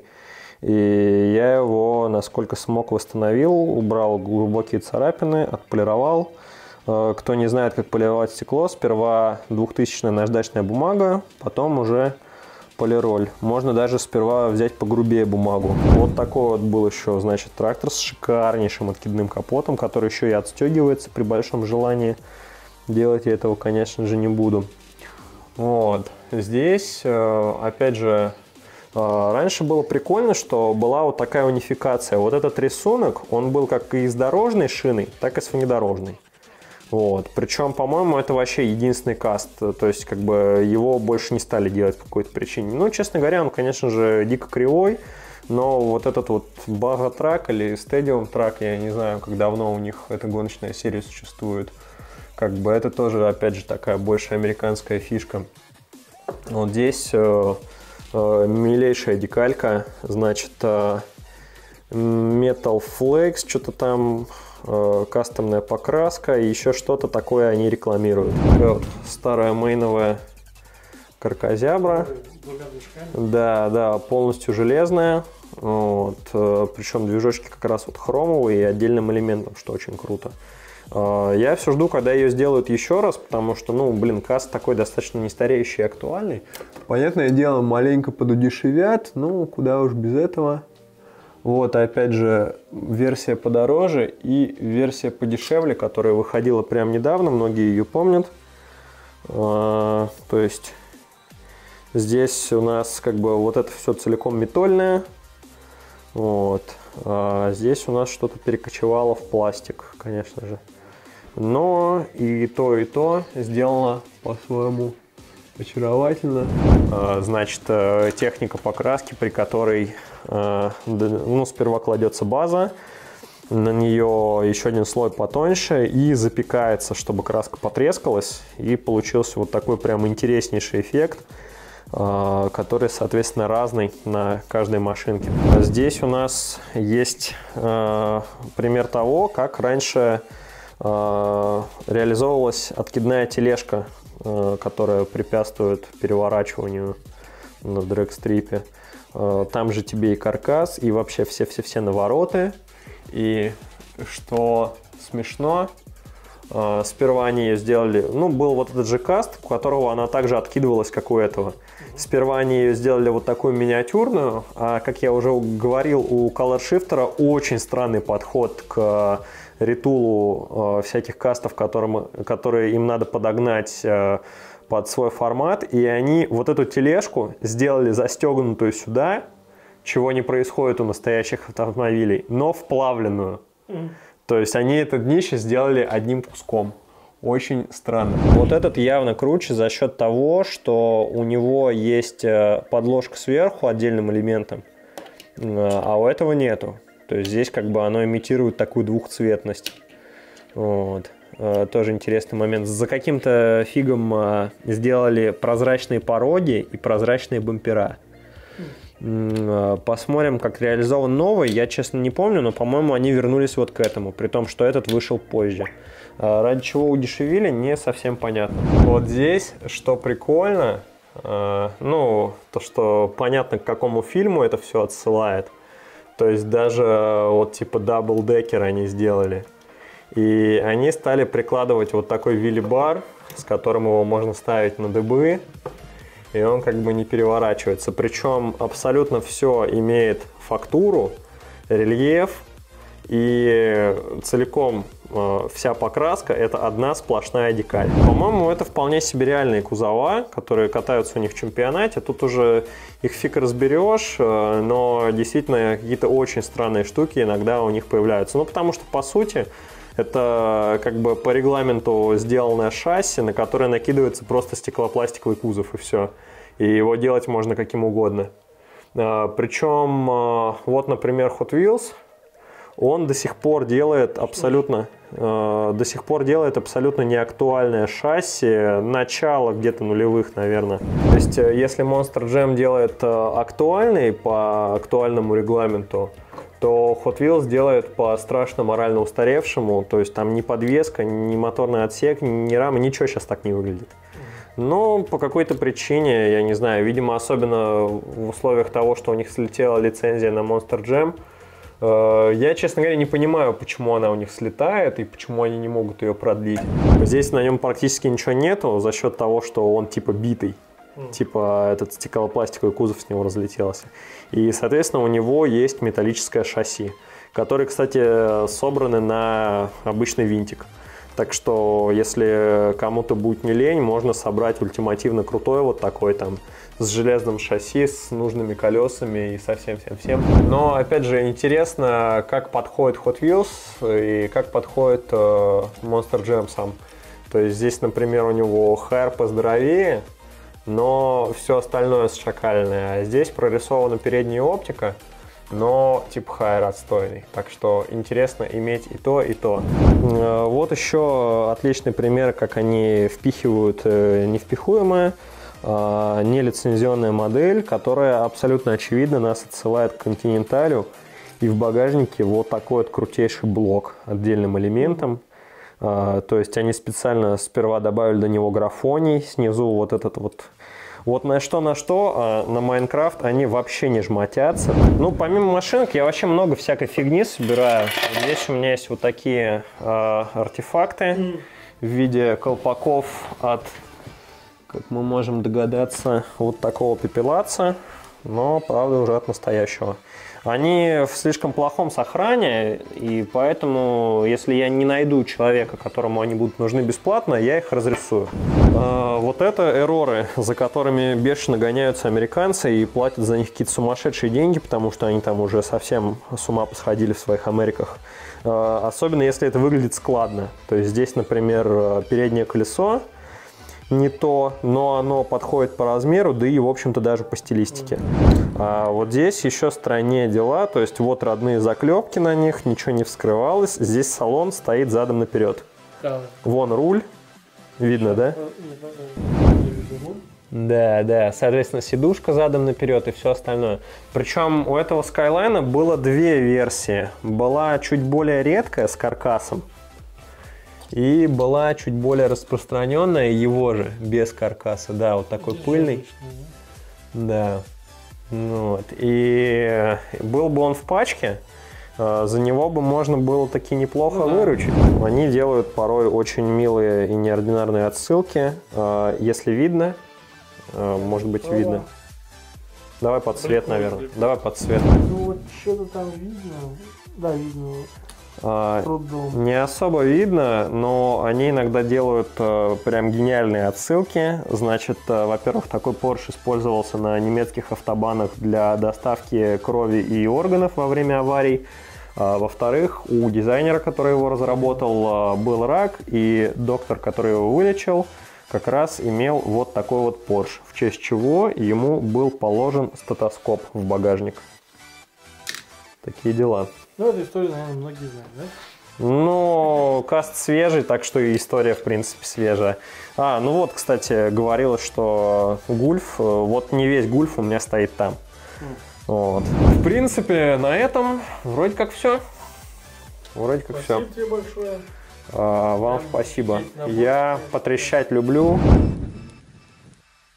И я его, насколько смог, восстановил, убрал глубокие царапины, отполировал. Кто не знает, как полировать стекло, сперва двухтысячная наждачная бумага, потом уже полироль. Можно даже сперва взять погрубее бумагу. Вот такой вот был еще, значит, трактор с шикарнейшим откидным капотом, который еще и отстегивается при большом желании. Делать я этого, конечно же, не буду. Вот. Здесь, опять же, раньше было прикольно, что была вот такая унификация. Вот этот рисунок, он был как и с дорожной шиной, так и с внедорожной. Вот. Причем, по-моему, это вообще единственный каст. То есть, как бы, его больше не стали делать по какой-то причине. Ну, честно говоря, он, конечно же, дико кривой. Но вот этот вот Baga-трак или Stadium-трак, я не знаю, как давно у них эта гоночная серия существует. Как бы это тоже, опять же, такая больше американская фишка. Вот здесь э, э, милейшая декалька, значит, э, Metal Flex, что-то там, э, кастомная покраска и еще что-то такое они рекламируют. Такая вот старая мейновая каркозябра. Да, да, полностью железная. Вот, э, причем движочки как раз вот хромовые и отдельным элементом, что очень круто. Я все жду, когда ее сделают еще раз, потому что, ну, блин, каст такой достаточно нестареющий и актуальный. Понятное дело, маленько подудешевят, ну, куда уж без этого. Вот, опять же, версия подороже и версия подешевле, которая выходила прям недавно, многие ее помнят. То есть, здесь у нас как бы вот это все целиком метольное. Вот. А здесь у нас что-то перекочевало в пластик, конечно же. Но и то, и то сделано по-своему очаровательно. Значит, техника покраски, при которой, ну, сперва кладется база, на нее еще один слой потоньше и запекается, чтобы краска потрескалась, и получился вот такой прям интереснейший эффект, который, соответственно, разный на каждой машинке. Здесь у нас есть пример того, как раньше реализовывалась откидная тележка, которая препятствует переворачиванию на дрэгстрипе. Там же тебе и каркас, и вообще все-все-все навороты. И что смешно, сперва они ее сделали, ну, был вот этот же каст, у которого она также откидывалась, как у этого. Сперва они ее сделали вот такую миниатюрную, а, как я уже говорил, у Color Shifter очень странный подход к ретулу э, всяких кастов, которым, которые им надо подогнать э, под свой формат, и они вот эту тележку сделали застегнутую сюда, чего не происходит у настоящих автомобилей, но вплавленную. Mm. То есть они это днище сделали одним куском. Очень странно. Вот этот явно круче за счет того, что у него есть подложка сверху отдельным элементом, а у этого нету. То есть здесь как бы оно имитирует такую двухцветность. Вот. Тоже интересный момент. За каким-то фигом сделали прозрачные пороги и прозрачные бампера. Посмотрим, как реализован новый. Я, честно, не помню, но, по-моему, они вернулись вот к этому, при том, что этот вышел позже. Ради чего удешевили, не совсем понятно. Вот здесь, что прикольно, ну, то, что понятно, к какому фильму это все отсылает. То есть даже вот типа даблдекер они сделали. И они стали прикладывать вот такой вилли-бар, с которым его можно ставить на дыбы. И он как бы не переворачивается. Причем абсолютно все имеет фактуру, рельеф. И целиком э, вся покраска — это одна сплошная декаль. По-моему, это вполне себе реальные кузова, которые катаются у них в чемпионате. Тут уже их фиг разберешь, э, но действительно какие-то очень странные штуки иногда у них появляются. Ну, потому что, по сути, Это как бы по регламенту сделанное шасси, на которое накидывается просто стеклопластиковый кузов и все. И его делать можно каким угодно. Причем, вот, например, Hot Wheels, он до сих пор делает абсолютно, до сих пор делает абсолютно неактуальное шасси, начало где-то нулевых, наверное. То есть, если Monster Jam делает актуальный по актуальному регламенту, то Hot Wheels делает по страшно морально устаревшему, то есть там ни подвеска, ни моторный отсек, ни рамы, ничего сейчас так не выглядит. Но по какой-то причине, я не знаю, видимо, особенно в условиях того, что у них слетела лицензия на Monster Jam, э, я, честно говоря, не понимаю, почему она у них слетает и почему они не могут ее продлить. Здесь на нем практически ничего нету за счет того, что он типа битый. Mm. Типа этот стеклопластиковый кузов с него разлетелся. И, соответственно, у него есть металлическое шасси, которое, кстати, собрано на обычный винтик. Так что, если кому-то будет не лень, можно собрать ультимативно крутой вот такой там с железным шасси, с нужными колесами и со всем-всем-всем. Но, опять же, интересно, как подходит Hot Wheels и как подходит э, Monster Jam сам. То есть здесь, например, у него хайр поздоровее, но все остальное шакальное. А здесь прорисована передняя оптика, но тип хайр отстойный. Так что интересно иметь и то, и то. Вот еще отличный пример, как они впихивают невпихуемое, нелицензионная модель, которая абсолютно очевидно нас отсылает к Континенталю. И в багажнике вот такой вот крутейший блок отдельным элементом. То есть они специально сперва добавили до него графоний, снизу вот этот вот. Вот на что, на что, а на Майнкрафт они вообще не жмотятся. Ну, помимо машинок, я вообще много всякой фигни собираю. Здесь у меня есть вот такие э, артефакты mm. в виде колпаков от, как мы можем догадаться, вот такого пепелаца, но, правда, уже от настоящего. Они в слишком плохом сохране, и поэтому, если я не найду человека, которому они будут нужны бесплатно, я их разрисую. А, вот это эроры, за которыми бешено гоняются американцы и платят за них какие-то сумасшедшие деньги, потому что они там уже совсем с ума посходили в своих Америках. А, особенно, если это выглядит складно. То есть здесь, например, переднее колесо не то, но оно подходит по размеру, да и, в общем-то, даже по стилистике. А вот здесь еще страннее дела, то есть вот родные заклепки на них, ничего не вскрывалось. Здесь салон стоит задом наперед. Да. Вон руль, видно, да? Да, да, соответственно, сидушка задом наперед и все остальное. Причем у этого Skyline было две версии. Была чуть более редкая с каркасом. И была чуть более распространенная его же, без каркаса, да, вот такой пыльный. Да. Вот. И был бы он в пачке, за него бы можно было таки неплохо ну, да. выручить. Они делают порой очень милые и неординарные отсылки. Если видно, может быть ну, видно. Да. Давай под цвет, наверное. Прикольно. Давай под цвет. Ну вот что-то там видно. Да, видно. А, не особо видно, но они иногда делают а, прям гениальные отсылки. Значит, а, во-первых, такой Porsche использовался на немецких автобанах для доставки крови и органов во время аварий. А, во-вторых, у дизайнера, который его разработал, а, был рак, и доктор, который его вылечил, как раз имел вот такой вот Porsche, в честь чего ему был положен стетоскоп в багажник. Такие дела. Ну, эту историю, наверное, многие знают, да? Ну, каст свежий, так что и история, в принципе, свежая. А, ну вот, кстати, говорилось, что гульф, вот не весь гульф у меня стоит там. Mm. Вот. В принципе, на этом вроде как все. Вроде как спасибо все. Тебе большое. А, вам Прям спасибо. Я потрещать люблю.